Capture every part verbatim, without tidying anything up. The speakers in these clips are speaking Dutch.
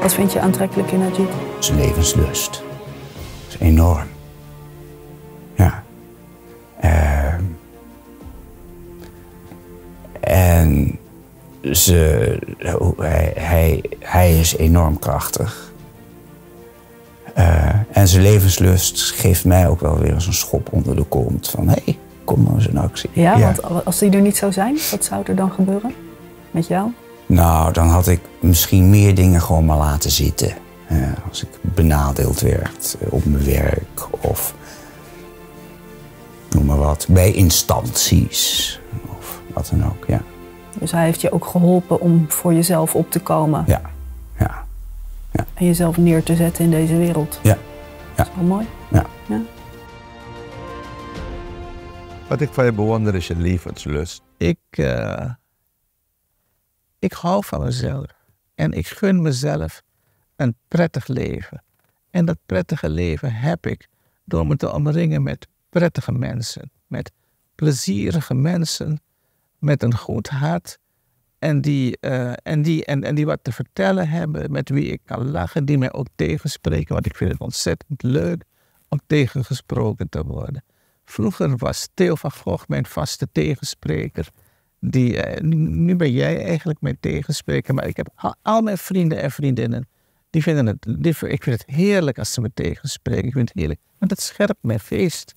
Wat vind je aantrekkelijk in Ajit? Zijn levenslust. Dat is enorm. Ja. Uh, en ze, hij, hij, hij is enorm krachtig. Uh, en zijn levenslust geeft mij ook wel weer eens een schop onder de kont. Van, hé, hey, kom maar eens in actie. Ja, ja, want als die er niet zou zijn, wat zou er dan gebeuren met jou? Nou, dan had ik misschien meer dingen gewoon maar laten zitten. Uh, als ik benadeeld werd uh, op mijn werk of noem maar wat, bij instanties of wat dan ook, ja. Dus hij heeft je ook geholpen om voor jezelf op te komen. Ja, ja. ja. En jezelf neer te zetten in deze wereld. Ja. ja. Dat is wel mooi. Ja. ja. Wat ik van je bewonder is je levenslust. Ik, uh, ik hou van mezelf. En ik gun mezelf een prettig leven. En dat prettige leven heb ik door me te omringen met prettige mensen. Met plezierige mensen. Met een goed hart. En die, uh, en, die, en, en die wat te vertellen hebben. Met wie ik kan lachen. Die mij ook tegenspreken. Want ik vind het ontzettend leuk om tegengesproken te worden. Vroeger was Theo van Gogh mijn vaste tegenspreker. Die, uh, nu, nu ben jij eigenlijk mijn tegenspreker. Maar ik heb al, al mijn vrienden en vriendinnen. Die vinden het, die, ik vind het heerlijk als ze me tegenspreken. Ik vind het heerlijk. Want het scherpt mijn feest.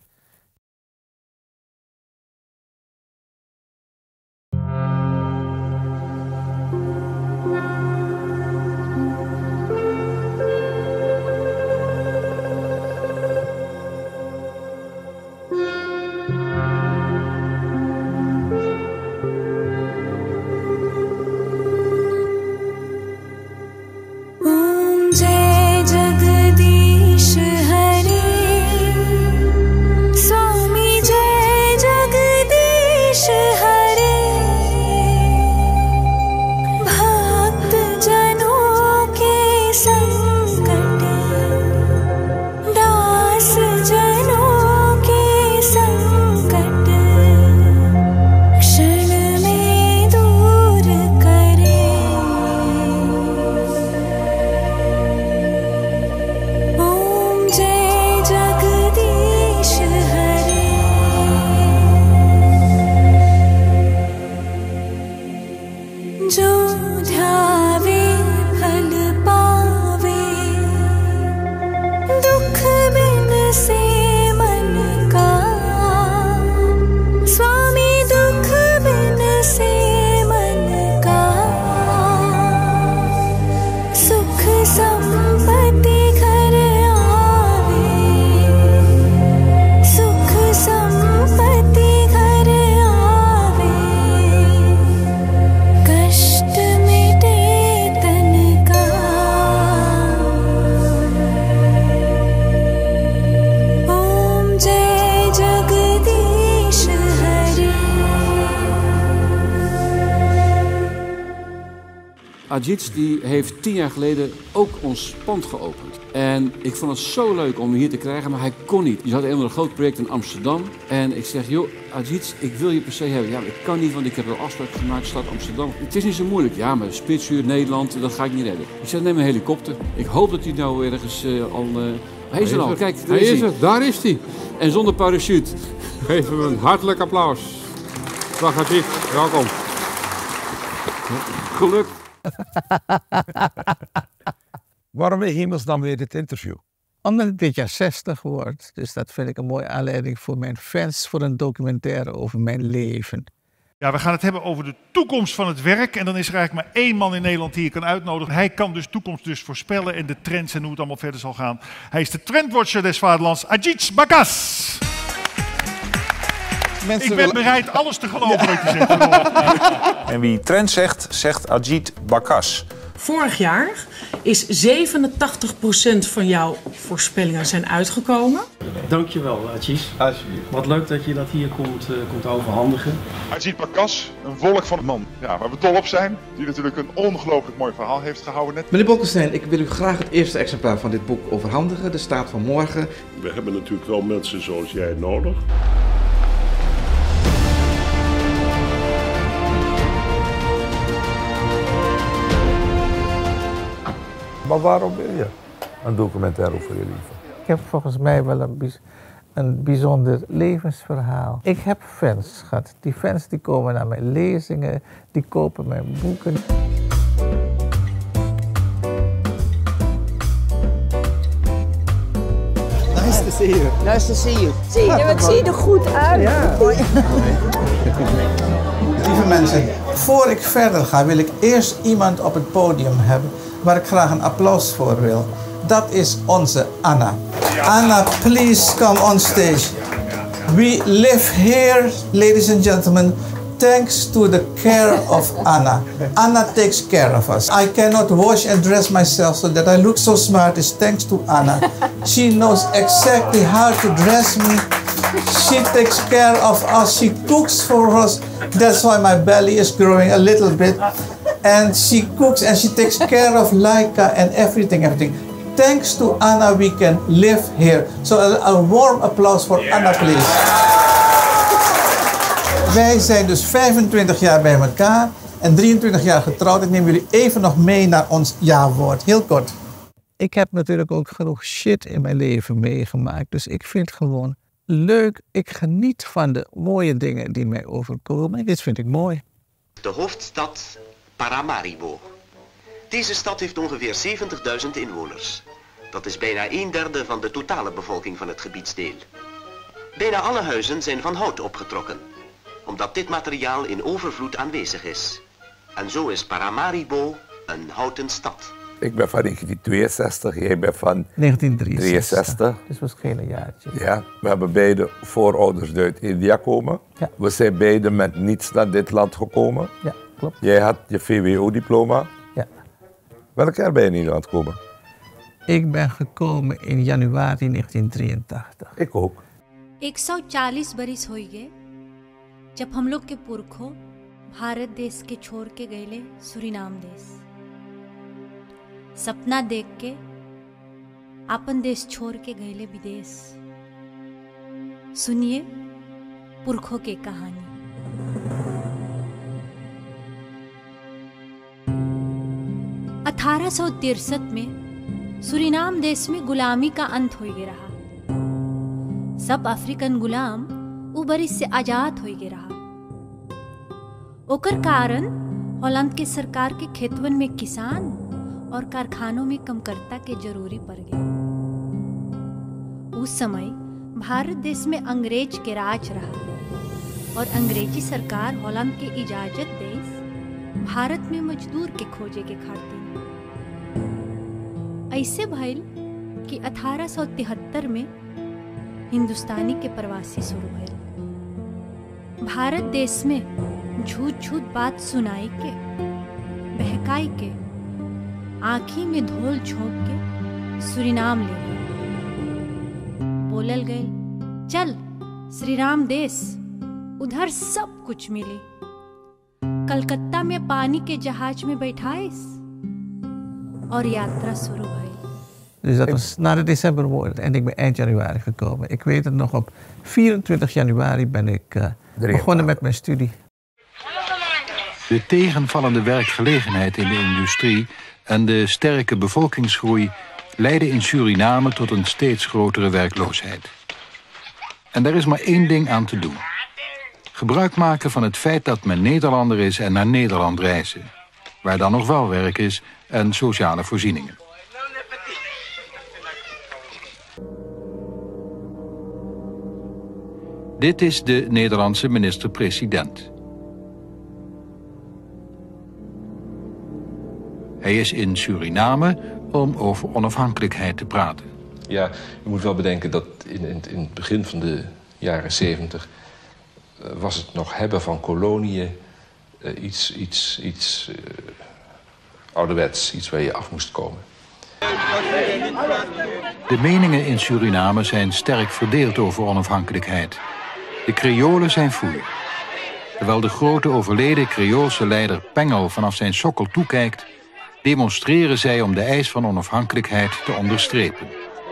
Ajit die heeft tien jaar geleden ook ons pand geopend. En ik vond het zo leuk om hem hier te krijgen, maar hij kon niet. Je had een groot project in Amsterdam. En ik zeg, joh, Ajit, ik wil je per se hebben. Ja, maar ik kan niet, want ik heb een afspraak gemaakt, stad Amsterdam. Het is niet zo moeilijk. Ja, maar Spitsuur, Nederland, dat ga ik niet redden. Ik zeg, neem een helikopter. Ik hoop dat hij nou ergens uh, al... Uh... Hij is er al, kijk, daar hij is hij. Is er. Daar is hij. En zonder parachute. Geef hem een hartelijk applaus. Dag Ajit, welkom. Geluk. Waarom in hemelsnaam weer dit interview? Omdat het dit jaar zestig wordt. Dus dat vind ik een mooie aanleiding voor mijn fans voor een documentaire over mijn leven. Ja, we gaan het hebben over de toekomst van het werk. En dan is er eigenlijk maar één man in Nederland die je kan uitnodigen. Hij kan dus toekomst dus voorspellen en de trends en hoe het allemaal verder zal gaan. Hij is de trendwatcher des vaderlands, Ajit Bakas. Mensen ik ben willen... bereid alles te geloven wat je zegt. En wie trend zegt, zegt Ajit Bakas. Vorig jaar is zevenentachtig procent van jouw voorspellingen zijn uitgekomen. Dankjewel, Ajit. Wat leuk dat je dat hier komt, uh, komt overhandigen. Ajit Bakas, een volk van een man. Ja, waar we dol op zijn. Die natuurlijk een ongelooflijk mooi verhaal heeft gehouden net. Meneer Bolkestein, ik wil u graag het eerste exemplaar van dit boek overhandigen. De staat van morgen. We hebben natuurlijk wel mensen zoals jij nodig. Maar waarom wil je een documentaire over je leven? Ik heb volgens mij wel een, bijz een bijzonder levensverhaal. Ik heb fans gehad. Die fans die komen naar mijn lezingen, die kopen mijn boeken. Nice to see you. Nice to see you. Zie je, wat zie je er goed uit. Ja. Lieve mensen, voor ik verder ga wil ik eerst iemand op het podium hebben waar ik graag een applaus voor wil. Dat is onze Anna. Anna, please come on stage. We live here, ladies and gentlemen, thanks to the care of Anna. Anna takes care of us. I cannot wash and dress myself so that I look so smart. It's thanks to Anna. She knows exactly how to dress me. She takes care of us. She cooks for us. That's why my belly is growing a little bit. And she cooks and she takes care of Laika and everything, everything. Thanks to Anna, we can live here. So a, a warm applause for Anna, please. Wij zijn dus vijfentwintig jaar bij elkaar en drieëntwintig jaar getrouwd. Ik neem jullie even nog mee naar ons ja-woord. Heel kort. Ik heb natuurlijk ook genoeg shit in mijn leven meegemaakt. Dus ik vind gewoon leuk. Ik geniet van de mooie dingen die mij overkomen. En dit vind ik mooi. De hoofdstad Paramaribo. Deze stad heeft ongeveer zeventigduizend inwoners. Dat is bijna een derde van de totale bevolking van het gebiedsdeel. Bijna alle huizen zijn van hout opgetrokken, omdat dit materiaal in overvloed aanwezig is. En zo is Paramaribo een houten stad. Ik ben van negentien tweeënzestig, jij bent van negentien drieënzestig. drieënzestig. Dus misschien een jaartje. Ja, we hebben beide voorouders uit India komen. Ja. We zijn beide met niets naar dit land gekomen. Ja, klopt. Jij had je V W O-diploma. Ja. Welk jaar ben je in Nederland gekomen? Ik ben gekomen in januari negentien drieëntachtig. Ik ook. एक सौ चालीस बरिस हो गए जब हम लोग के पुरखों भारत देश के छोड़ के गए सूरीनाम देश। सपना देख के अपन देश छोड़ के गए विदेश। सुनिए पुरखों की कहानी। अठारह सौ तिरसठ में सूरीनाम देश में गुलामी का अंत हो गया रहा। सब अफ्रीकन गुलाम उ बरिस से आजाद हो गए रहा। ओकर कारण हॉलैंड के सरकार के खेतवन में किसान और कारखानों में कमकरता के जरूरी पड़ गए। उस समय भारत देश में अंग्रेज के राज रहा और अंग्रेजी सरकार हॉलैंड के इजाजत देश भारत में मजदूर के खोजे के खातिर। ऐसे भइल कि अठारह सौ तिहत्तर में हिंदुस्तानी के प्रवासी शुरू भइल। भारत देश में झूठ झूठ बात सुनाई के, बहकाई के, आँखी में धूल झोंक के सूरीनाम ले गए। बोलल गए चल श्रीराम देश, उधर सब कुछ मिली। कलकत्ता में पानी के जहाज में बैठाइस और यात्रा शुरू भई। Dus dat was na de decembermoord en ik ben eind januari gekomen. Ik weet het nog, op vierentwintig januari ben ik uh, begonnen met mijn studie. De tegenvallende werkgelegenheid in de industrie en de sterke bevolkingsgroei leiden in Suriname tot een steeds grotere werkloosheid. En daar is maar één ding aan te doen. Gebruik maken van het feit dat men Nederlander is en naar Nederland reizen. Waar dan nog wel werk is en sociale voorzieningen. Dit is de Nederlandse minister-president. Hij is in Suriname om over onafhankelijkheid te praten. Ja, u moet wel bedenken dat in, in, in het begin van de jaren zeventig... Uh, was het nog hebben van koloniën uh, iets, iets, iets uh, ouderwets, iets waar je af moest komen. De meningen in Suriname zijn sterk verdeeld over onafhankelijkheid. De Creolen zijn foei. Terwijl de grote overleden Creoolse leider Pengel vanaf zijn sokkel toekijkt, demonstreren zij om de eis van onafhankelijkheid te onderstrepen.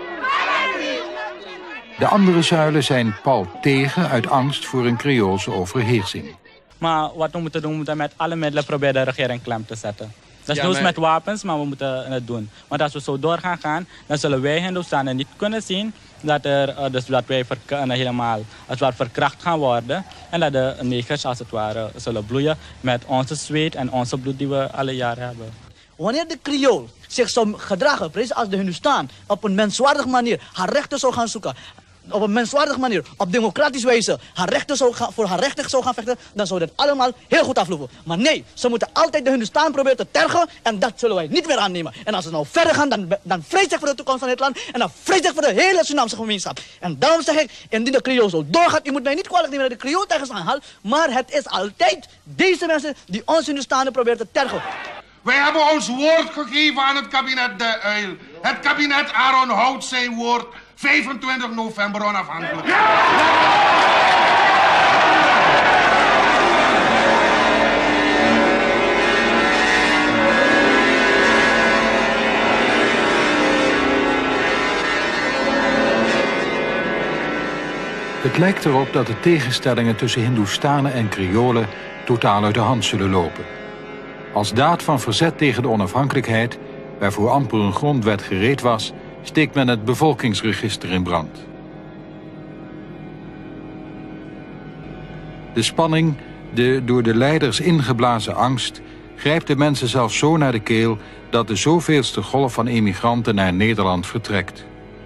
De andere zuilen zijn pal tegen uit angst voor een Creoolse overheersing. Maar wat we moeten doen, we moeten met alle middelen proberen de regering klem te zetten. Dat is ja, nooit maar... met wapens, maar we moeten het doen. Want als we zo door gaan gaan, dan zullen wij Hindoestanen niet kunnen zien dat, er, uh, dus dat wij verk uh, helemaal als het ware verkracht gaan worden. En dat de negers als het ware zullen bloeien met onze zweet en onze bloed die we alle jaren hebben. Wanneer de Creool zich zou gedragen, precies als de Hindustan, op een menswaardige manier haar rechten zou gaan zoeken, op een menswaardige manier, op democratische wijze, haar rechten zou gaan, voor haar rechten zou gaan vechten, dan zou dat allemaal heel goed aflopen. Maar nee, ze moeten altijd de Hindustan proberen te tergen en dat zullen wij niet meer aannemen. En als ze nou verder gaan, dan, dan vrees ik voor de toekomst van dit land en dan vrees ik voor de hele Surinaamse gemeenschap. En daarom zeg ik, indien de Creool zo doorgaat, u moet mij niet kwalijk nemen dat de Creool tegen aanhaalt, maar het is altijd deze mensen die ons Hindustanen proberen te tergen. Wij hebben ons woord gegeven aan het kabinet De Uil. Het kabinet Aron houdt zijn woord. vijfentwintig november onafhankelijk. Het lijkt erop dat de tegenstellingen tussen Hindoestanen en Kriolen totaal uit de hand zullen lopen. Als daad van verzet tegen de onafhankelijkheid, waarvoor amper een grondwet gereed was, steekt men het bevolkingsregister in brand. De spanning, de door de leiders ingeblazen angst, grijpt de mensen zelfs zo naar de keel dat de zoveelste golf van emigranten naar Nederland vertrekt.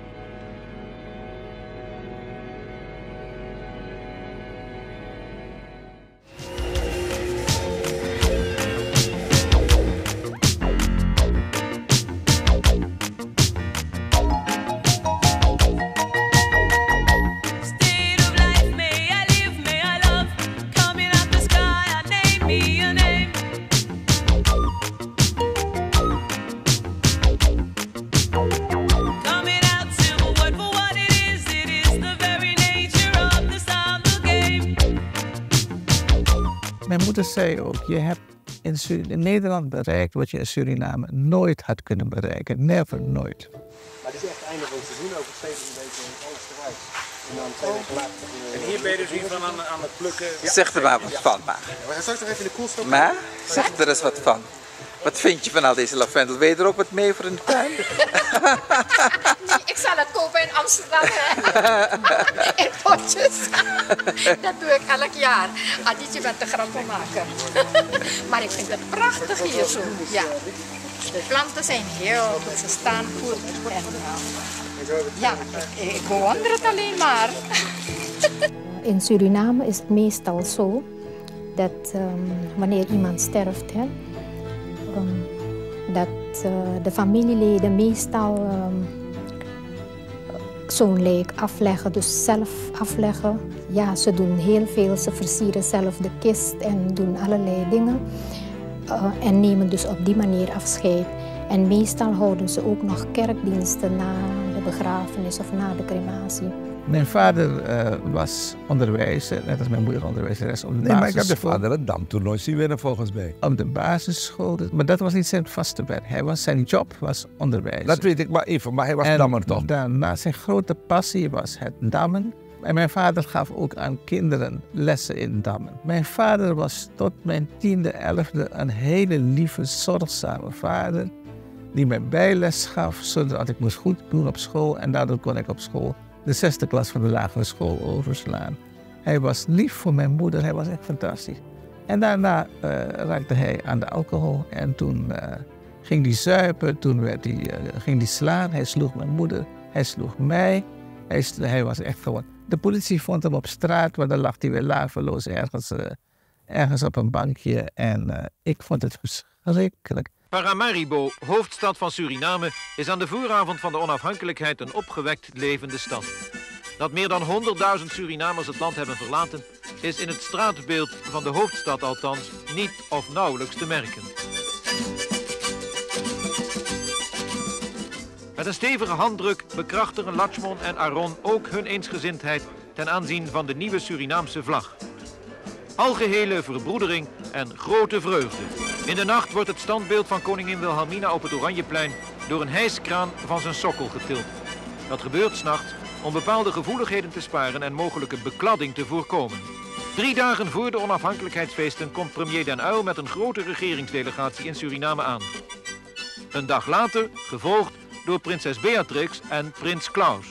Mijn moeder zei ook, je hebt in, in Nederland bereikt wat je in Suriname nooit had kunnen bereiken. Never, nooit. Maar het is echt het einde van het seizoen, over zeventig weken in Oostenrijk. En dan twee weken later. En hier ben je dus hiervan aan, aan het plukken. Ja. Zeg er maar wat van, maar. Ja, we gaan straks nog even in de koelstof. Maar, zeg er eens wat van. Wat vind je van al deze lavendel? Weet je er ook wat mee voor een tuin? Nee, ik zal het kopen in Amsterdam. In potjes. Dat doe ik elk jaar. Aditje met de grappen maken. Maar ik vind het prachtig hier zo. Ja. De planten zijn heel goed. Ze staan goed. En, ja, ik, ik bewonder het alleen maar. In Suriname is het meestal zo dat um, wanneer iemand sterft, hè, um, dat uh, de familieleden meestal um, zo'n lijk afleggen, dus zelf afleggen. Ja, ze doen heel veel, ze versieren zelf de kist en doen allerlei dingen. Uh, en nemen dus op die manier afscheid. En meestal houden ze ook nog kerkdiensten na de begrafenis of na de crematie. Mijn vader uh, was onderwijzer, net als mijn moeder onderwijzeres op de nee, basisschool. maar ik heb de vader het damtoernooi zien winnen volgens mij. Op de basisschool, maar dat was niet zijn vaste werk. Hij was, zijn job was onderwijzer. Dat weet ik maar even, maar hij was en dammer toch? Daarna, zijn grote passie was het dammen. En mijn vader gaf ook aan kinderen lessen in dammen. Mijn vader was tot mijn tiende, elfde een hele lieve, zorgzame vader. Die mij bijles gaf, zodat ik moest goed doen op school. En daardoor kon ik op school de zesde klas van de lagere school overslaan. Hij was lief voor mijn moeder, hij was echt fantastisch. En daarna uh, raakte hij aan de alcohol. En toen uh, ging hij zuipen, toen werd hij, uh, ging hij slaan. Hij sloeg mijn moeder, hij sloeg mij. Hij, hij was echt gewoon... De politie vond hem op straat, maar dan lag hij weer laveloos ergens, uh, ergens op een bankje. En uh, ik vond het verschrikkelijk. Paramaribo, hoofdstad van Suriname, is aan de vooravond van de onafhankelijkheid een opgewekt levende stad. Dat meer dan honderdduizend Surinamers het land hebben verlaten, is in het straatbeeld van de hoofdstad althans niet of nauwelijks te merken. Met een stevige handdruk bekrachtigen Lachmon en Aron ook hun eensgezindheid ten aanzien van de nieuwe Surinaamse vlag. Algehele verbroedering en grote vreugde. In de nacht wordt het standbeeld van koningin Wilhelmina op het Oranjeplein door een hijskraan van zijn sokkel getild. Dat gebeurt 's nachts om bepaalde gevoeligheden te sparen en mogelijke bekladding te voorkomen. Drie dagen voor de onafhankelijkheidsfeesten komt premier Den Uyl met een grote regeringsdelegatie in Suriname aan. Een dag later gevolgd door prinses Beatrix en prins Klaus.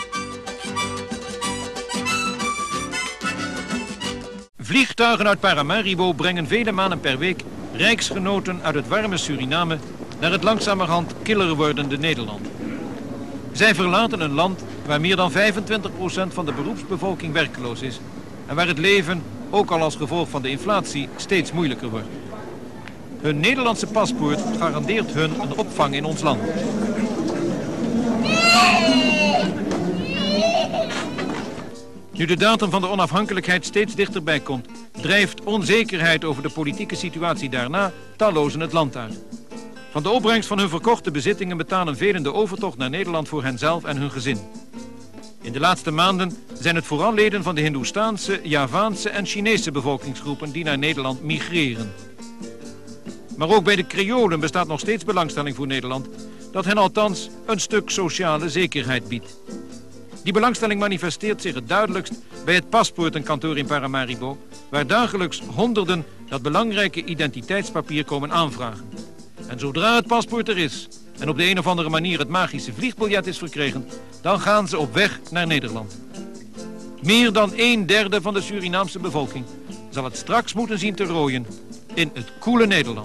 Vliegtuigen uit Paramaribo brengen vele maanden per week rijksgenoten uit het warme Suriname naar het langzamerhand killer wordende Nederland. Zij verlaten een land waar meer dan vijfentwintig procent van de beroepsbevolking werkloos is en waar het leven, ook al als gevolg van de inflatie, steeds moeilijker wordt. Hun Nederlandse paspoort garandeert hun een opvang in ons land. Nu de datum van de onafhankelijkheid steeds dichterbij komt, drijft onzekerheid over de politieke situatie daarna tallozen het land uit. Van de opbrengst van hun verkochte bezittingen betalen velen de overtocht naar Nederland voor henzelf en hun gezin. In de laatste maanden zijn het vooral leden van de Hindoestaanse, Javaanse en Chinese bevolkingsgroepen die naar Nederland migreren. Maar ook bij de Creolen bestaat nog steeds belangstelling voor Nederland, dat hen althans een stuk sociale zekerheid biedt. Die belangstelling manifesteert zich het duidelijkst bij het paspoortenkantoor in Paramaribo, waar dagelijks honderden dat belangrijke identiteitspapier komen aanvragen. En zodra het paspoort er is en op de een of andere manier het magische vliegbiljet is verkregen, dan gaan ze op weg naar Nederland. Meer dan een derde van de Surinaamse bevolking zal het straks moeten zien te rooien in het koele Nederland.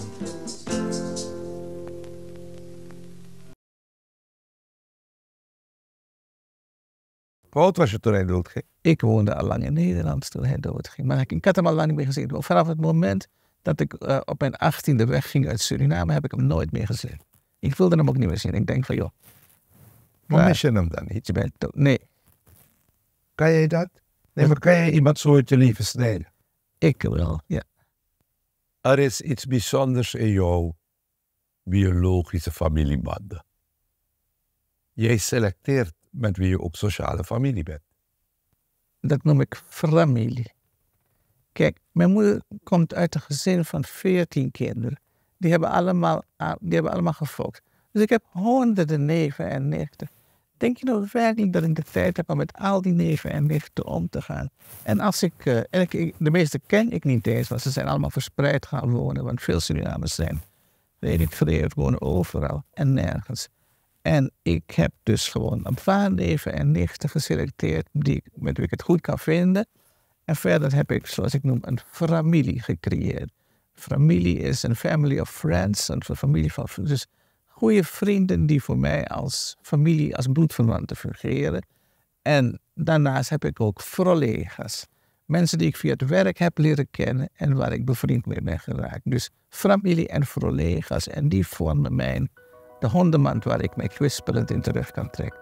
Hoe oud was je toen hij doodging? Ik woonde al lang in Nederland toen hij doodging. Maar ik, ik had hem al lang niet meer gezien. Vanaf het moment dat ik uh, op mijn achttiende wegging uit Suriname, heb ik hem nooit meer gezien. Ik wilde hem ook niet meer zien. Ik denk van, joh. Maar mis je hem dan niet? Je bent dood. Nee. Kan jij dat? Nee, maar kan jij iemand zo uit je leven snijden? Ik wel, ja. Er is iets bijzonders in jouw biologische familiebanden. Jij selecteert met wie je ook sociale familie bent. Dat noem ik familie. Kijk, mijn moeder komt uit een gezin van veertien kinderen. Die hebben allemaal, die hebben allemaal gefokt. Dus ik heb honderden neven en nichten. Denk je nou werkelijk dat ik de tijd heb om met al die neven en nichten om te gaan? En als ik, uh, en ik, de meeste ken ik niet eens, want ze zijn allemaal verspreid gaan wonen. Want veel Surinamers zijn, weet ik, vereerd, wonen overal en nergens. En ik heb dus gewoon een paar neven en nichten geselecteerd die, met wie ik het goed kan vinden. En verder heb ik, zoals ik noem, een familie gecreëerd. Familie is een family of friends, een familie van, dus goede vrienden die voor mij als familie, als bloedverwanten fungeren. En daarnaast heb ik ook collega's. Mensen die ik via het werk heb leren kennen en waar ik bevriend mee ben geraakt. Dus familie en collega's. En die vormen mijn, de hondenmand waar ik mij kwispelend in terug kan trekken.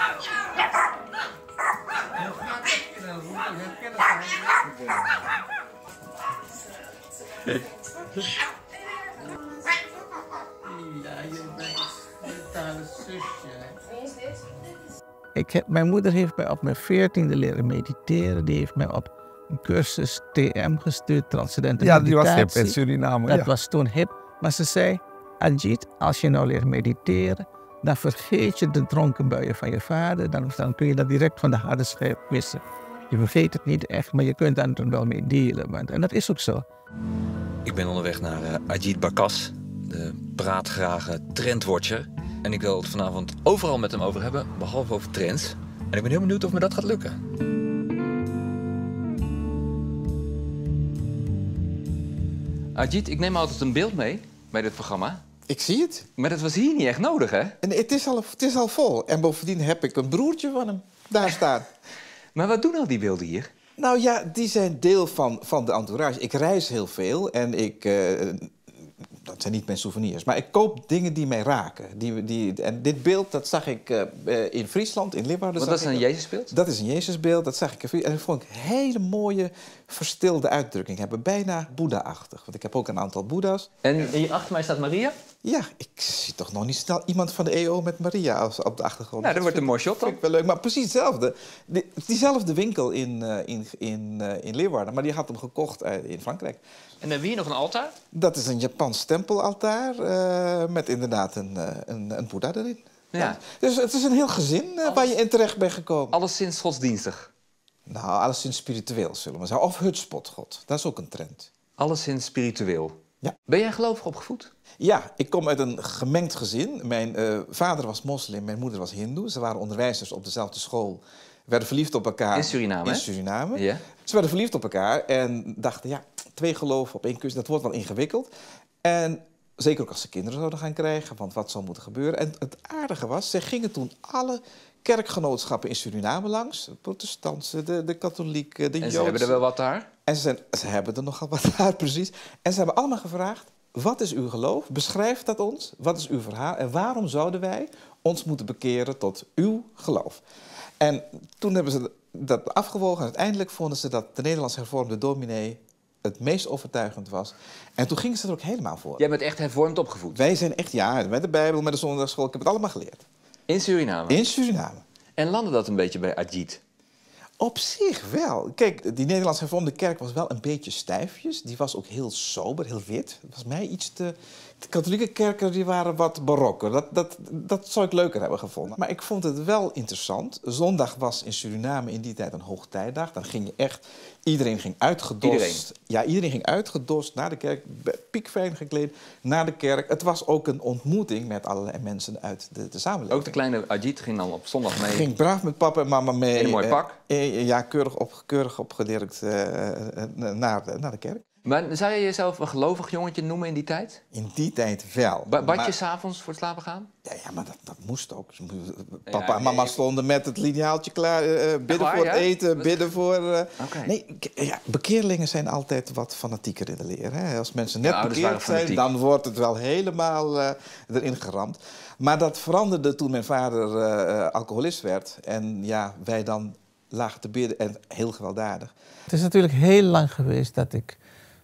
Ik heb, mijn moeder heeft mij op mijn veertiende leren mediteren. Die heeft mij op een cursus T M gestuurd, transcendente ja, meditatie. Ja, die was hip in Suriname. Dat ja. was toen hip. Maar ze zei, Ajit, als je nou leert mediteren, dan vergeet je de dronken buien van je vader. Dan, dan kun je dat direct van de harde schijf wissen. Je vergeet het niet echt, maar je kunt daar wel mee dealen. Want, en dat is ook zo. Ik ben onderweg naar uh, Ajit Bakas, de praatgrage trendwatcher. En ik wil het vanavond overal met hem over hebben, behalve over trends. En ik ben heel benieuwd of me dat gaat lukken. Ajit, ik neem altijd een beeld mee bij dit programma. Ik zie het. Maar dat was hier niet echt nodig, hè? En het is al, het is al vol. En bovendien heb ik een broertje van hem daar staan. Maar wat doen al die beelden hier? Nou ja, die zijn deel van, van de entourage. Ik reis heel veel en ik... Uh, dat zijn niet mijn souvenirs, maar ik koop dingen die mij raken. Die, die, en dit beeld, dat zag ik uh, in Friesland, in Leeuwarden. Wat, dat is een Jezusbeeld? Dat is een Jezusbeeld, dat zag ik in Friesland. En dat vond ik een hele mooie, verstilde uitdrukking hebben. Bijna Boeddha-achtig, want ik heb ook een aantal Boeddha's. En hier achter mij staat Maria? Ja, ik zie toch nog niet snel iemand van de E O met Maria als, op de achtergrond. Nou, dat wordt een mooi shot dan. Vind ik wel leuk, maar precies hetzelfde. Die, diezelfde winkel in, uh, in, in, uh, in Leeuwarden, maar die had hem gekocht uh, in Frankrijk. En dan hebben we hier nog een altaar? Dat is een Japans tempelaltaar uh, met inderdaad een, uh, een, een Boeddha erin. Ja. Ja. Dus het is een heel gezin uh, waar je in terecht bent gekomen. Alleszins godsdienstig? Nou, alleszins spiritueel, zullen we zeggen. Of hutspotgod, dat is ook een trend. Alleszins spiritueel. Ja. Ben jij gelovig opgevoed? Ja, ik kom uit een gemengd gezin. Mijn uh, vader was moslim, mijn moeder was hindoe. Ze waren onderwijzers op dezelfde school. Werden verliefd op elkaar. In Suriname, In Suriname. Ja. Ze werden verliefd op elkaar en dachten, ja, twee geloven op één kus, dat wordt wel ingewikkeld. En zeker ook als ze kinderen zouden gaan krijgen, want wat zou moeten gebeuren. En het aardige was, ze gingen toen alle kerkgenootschappen in Suriname langs. De protestantse, de, de katholieken, de Joodse. En ze Joodse. hebben er wel wat daar? En ze, zijn, ze hebben er nogal wat daar, precies. En ze hebben allemaal gevraagd, wat is uw geloof? Beschrijf dat ons. Wat is uw verhaal? En waarom zouden wij ons moeten bekeren tot uw geloof? En toen hebben ze dat afgewogen en uiteindelijk vonden ze dat de Nederlands hervormde dominee het meest overtuigend was. En toen gingen ze er ook helemaal voor. Jij bent echt hervormd opgevoed? Wij zijn echt, ja, met de Bijbel, met de zondagsschool. Ik heb het allemaal geleerd. In Suriname? In Suriname. En landde dat een beetje bij Ajit? Op zich wel. Kijk, die Nederlands hervormde kerk was wel een beetje stijfjes. Die was ook heel sober, heel wit. Dat was mij iets te... De katholieke kerken die waren wat barokker. Dat, dat, dat zou ik leuker hebben gevonden. Maar ik vond het wel interessant. Zondag was in Suriname in die tijd een hoogtijdag. Dan ging je echt... Iedereen ging uitgedost. Iedereen? Ja, iedereen ging uitgedost naar de kerk. Piekfijn gekleed naar de kerk. Het was ook een ontmoeting met allerlei mensen uit de, de samenleving. Ook de kleine Ajit ging dan op zondag mee? Ging braaf met papa en mama mee. In een mooi pak? Uh, ja, keurig, op, keurig opgedirkt uh, naar, de, naar de kerk. Maar zou je jezelf een gelovig jongetje noemen in die tijd? In die tijd wel. Ba bad je maar... s'avonds voor het slapen gaan? Ja, ja maar dat, dat moest ook. Papa ja, en mama nee. stonden met het lineaaltje klaar. Uh, bidden waar, voor het ja? eten, bidden voor... Uh... Okay. Nee, ja, bekeerlingen zijn altijd wat fanatieker in de leer. Hè? Als mensen net ja, bekeerd zijn, dan wordt het wel helemaal uh, erin geramd. Maar dat veranderde toen mijn vader uh, alcoholist werd. En ja, wij dan lagen te bidden en heel gewelddadig. Het is natuurlijk heel lang geweest dat ik...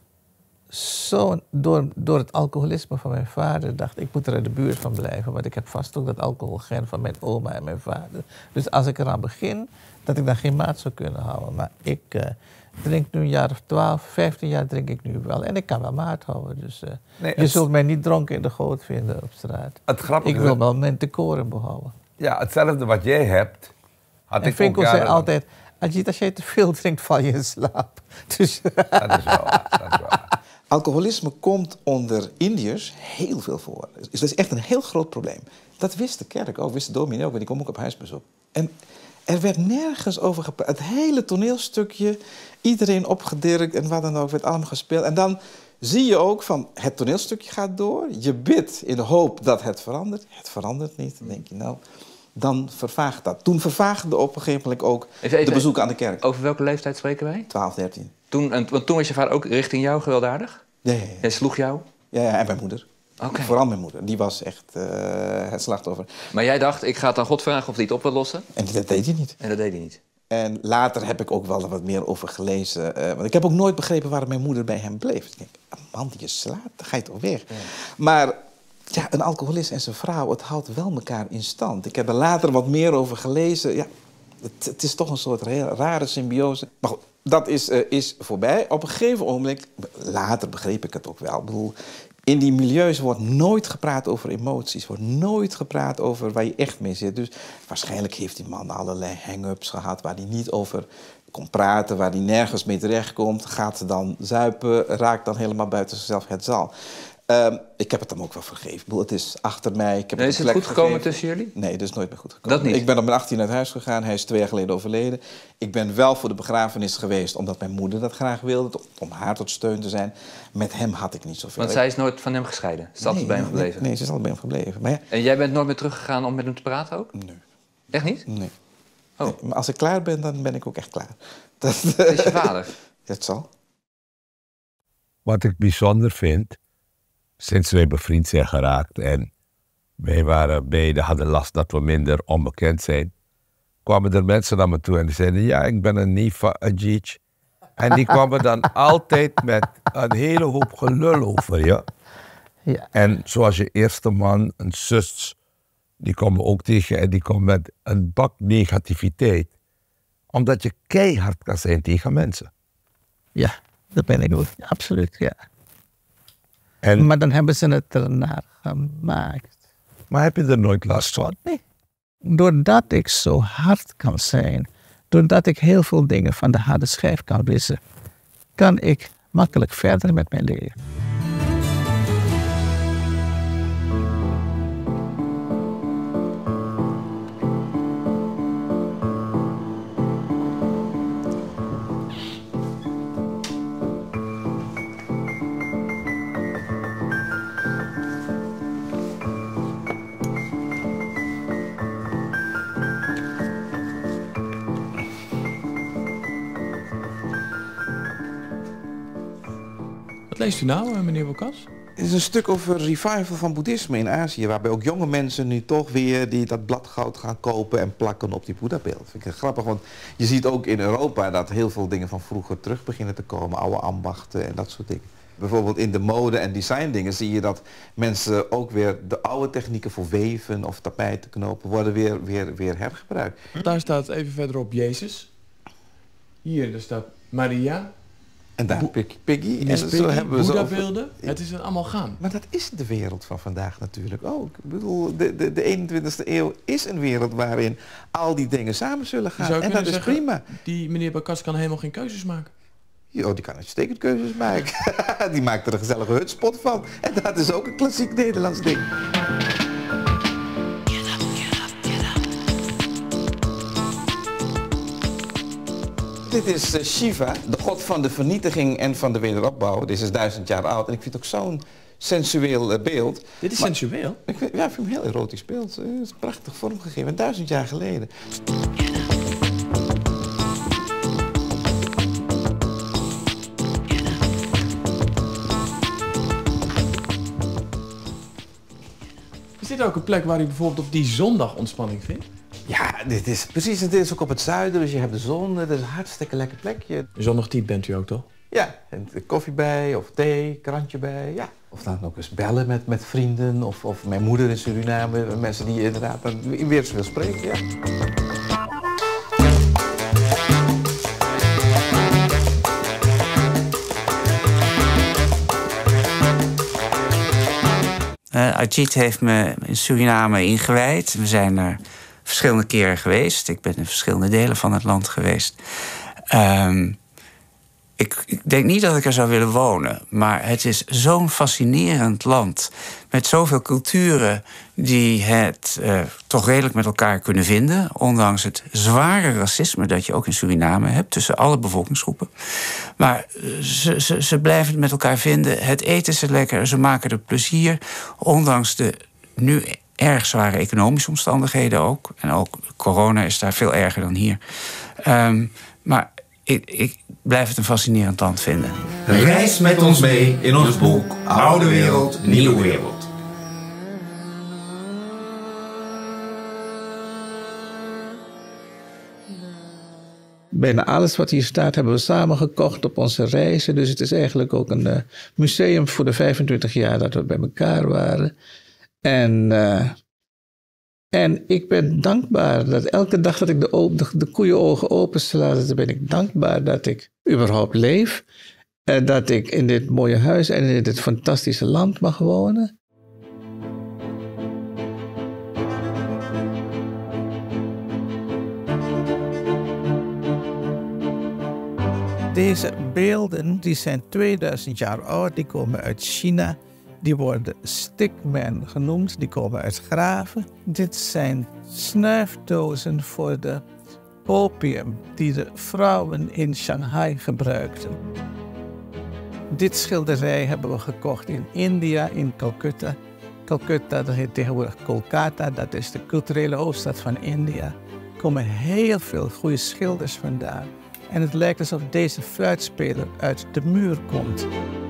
Zo door, door het alcoholisme van mijn vader dacht ik moet er uit de buurt van blijven. Want ik heb vast ook dat alcoholgen van mijn oma en mijn vader. Dus als ik eraan begin, dat ik dan geen maat zou kunnen houden. Maar ik uh, drink nu een jaar of twaalf, vijftien jaar drink ik nu wel. En ik kan wel maat houden. Dus uh, nee, je het... zult mij niet dronken in de goot vinden op straat. Het grappige... Ik wil wel mijn decorum behouden. Ja, hetzelfde wat jij hebt. Had en ik Finkel zei altijd, Ajit, als jij te veel drinkt, val je in slaap. Dus... Dat is wel waar, dat is wel waar. Alcoholisme komt onder Indiërs heel veel voor. Dus dat is echt een heel groot probleem. Dat wist de kerk ook, wist de dominee ook, want die kwam ook op huisbezoek. En er werd nergens over gepraat. Het hele toneelstukje, iedereen opgedirkt en wat dan ook, werd allemaal gespeeld. En dan zie je ook van, het toneelstukje gaat door. Je bidt in de hoop dat het verandert. Het verandert niet. Dan denk je, nou, dan vervaagt dat. Toen vervaagde op een gegeven moment ook even, even, de bezoeken aan de kerk. Over welke leeftijd spreken wij? twaalf, dertien. Toen, want toen was je vader ook richting jou gewelddadig? Ja, ja, ja. Hij sloeg jou? Ja, ja, en mijn moeder. Okay. Vooral mijn moeder. Die was echt uh, het slachtoffer. Maar jij dacht, ik ga het aan God vragen of hij het op wil lossen? En dat deed hij niet. En dat deed hij niet? En later heb ik ook wel wat meer over gelezen. Uh, want ik heb ook nooit begrepen waarom mijn moeder bij hem bleef. Ik denk, een man die je slaat, dan ga je toch weg. Ja. Maar ja, een alcoholist en zijn vrouw, het houdt wel elkaar in stand. Ik heb er later wat meer over gelezen. Ja, het, het is toch een soort heel rare symbiose. Maar goed. Dat is, uh, is voorbij. Op een gegeven ogenblik, later begreep ik het ook wel. Ik bedoel, in die milieus wordt nooit gepraat over emoties. Wordt nooit gepraat over waar je echt mee zit. Dus waarschijnlijk heeft die man allerlei hang-ups gehad waar hij niet over kon praten, waar hij nergens mee terechtkomt. Gaat dan zuipen, raakt dan helemaal buiten zichzelf, het zal. Uh, ik heb het hem ook wel vergeven. Ik bedoel, het is achter mij. Ik heb nee, het is het goed gekomen gegeven. tussen jullie? Nee, dat is nooit meer goed gekomen. Dat niet? Ik ben op mijn achttien uit huis gegaan. Hij is twee jaar geleden overleden. Ik ben wel voor de begrafenis geweest omdat mijn moeder dat graag wilde. Om haar tot steun te zijn. Met hem had ik niet zoveel. Want zij is nooit van hem gescheiden? Ze is altijd bij hem gebleven? Nee, nee, ze is altijd bij hem gebleven. Maar ja. En jij bent nooit meer teruggegaan om met hem te praten ook? Nee. Echt niet? Nee. Oh. nee. Maar als ik klaar ben, dan ben ik ook echt klaar. Dat, dat is je vader? Dat zal. Wat ik bijzonder vind... Sinds wij bevriend zijn geraakt en wij waren beide hadden last dat we minder onbekend zijn, kwamen er mensen naar me toe en die zeiden, ja, ik ben een neef van Ajit. En die kwamen dan altijd met een hele hoop gelul over je. Ja. En zoals je eerste man, een zus, die komen ook tegen en die komen met een bak negativiteit. Omdat je keihard kan zijn tegen mensen. Ja, dat ben ik ook. Absoluut, ja. En, maar dan hebben ze het ernaar gemaakt. Maar heb je er nooit last van? Nee. Doordat ik zo hard kan zijn, Doordat ik heel veel dingen van de harde schijf kan wissen, kan ik makkelijk verder met mijn leven. Wat leest u nou, meneer Bocas? Het is een stuk over revival van boeddhisme in Azië, waarbij ook jonge mensen nu toch weer die dat bladgoud gaan kopen en plakken op die Boeddha-beeld. Vind ik grappig, want je ziet ook in Europa dat heel veel dingen van vroeger terug beginnen te komen, oude ambachten en dat soort dingen. Bijvoorbeeld in de mode- en designdingen zie je dat mensen ook weer de oude technieken voor weven of tapijten knopen worden weer, weer, weer hergebruikt. Daar staat even verderop Jezus. Hier, daar staat Maria. En daar Piggy. Piggy. En zo hebben we Boeddha-beelden. Het is een amalgaam. Maar dat is de wereld van vandaag natuurlijk ook. Ik bedoel, de, de, de eenentwintigste eeuw is een wereld waarin al die dingen samen zullen gaan. Zou en dat is zeggen, prima. Die meneer Bocas kan helemaal geen keuzes maken. Jo, die kan uitstekend keuzes maken. Die maakt er een gezellige hutspot van. En dat is ook een klassiek Nederlands ding. Dit is uh, Shiva, de god van de vernietiging en van de wederopbouw. Dit is duizend jaar oud en ik vind het ook zo'n sensueel uh, beeld. Dit is maar, sensueel? Ik vind, ja, ik vind hem een heel erotisch beeld. Het is prachtig vormgegeven, duizend jaar geleden. Is dit ook een plek waar u bijvoorbeeld op die zondag ontspanning vindt? Ja, dit is precies. Dit is ook op het zuiden, dus je hebt de zon. Het is een hartstikke lekker plekje. Zondagdiep bent u ook toch? Ja, en koffie bij of thee, krantje bij, ja. Of dan ook eens bellen met, met vrienden of, of mijn moeder in Suriname. Mensen die je inderdaad weer eens wil spreken, ja. Uh, Ajit heeft me in Suriname ingewijd. We zijn er verschillende keren geweest. Ik ben in verschillende delen van het land geweest. Um, ik, ik denk niet dat ik er zou willen wonen. Maar het is zo'n fascinerend land. Met zoveel culturen die het uh, toch redelijk met elkaar kunnen vinden. Ondanks het zware racisme dat je ook in Suriname hebt. Tussen alle bevolkingsgroepen. Maar ze, ze, ze blijven het met elkaar vinden. Het eten is lekker. Ze maken er plezier. Ondanks de nu erg zware economische omstandigheden ook. En ook corona is daar veel erger dan hier. Um, maar ik, ik blijf het een fascinerend land vinden. Reis met ons mee in ons boek Oude Wereld, Nieuwe Wereld. Bijna alles wat hier staat hebben we samen gekocht op onze reizen. Dus het is eigenlijk ook een uh, museum voor de vijfentwintig jaar dat we bij elkaar waren. En, uh, en ik ben dankbaar dat elke dag dat ik de, de, de koeienogen opensla, dan ben ik dankbaar dat ik überhaupt leef. En dat ik in dit mooie huis en in dit fantastische land mag wonen. Deze beelden die zijn tweeduizend jaar oud, die komen uit China. Die worden stickmen genoemd, die komen uit graven. Dit zijn snuifdozen voor de opium die de vrouwen in Shanghai gebruikten. Dit schilderij hebben we gekocht in India, in Calcutta. Calcutta, dat heet tegenwoordig Kolkata, dat is de culturele hoofdstad van India. Er komen heel veel goede schilders vandaan. En het lijkt alsof deze fluitspeler uit de muur komt.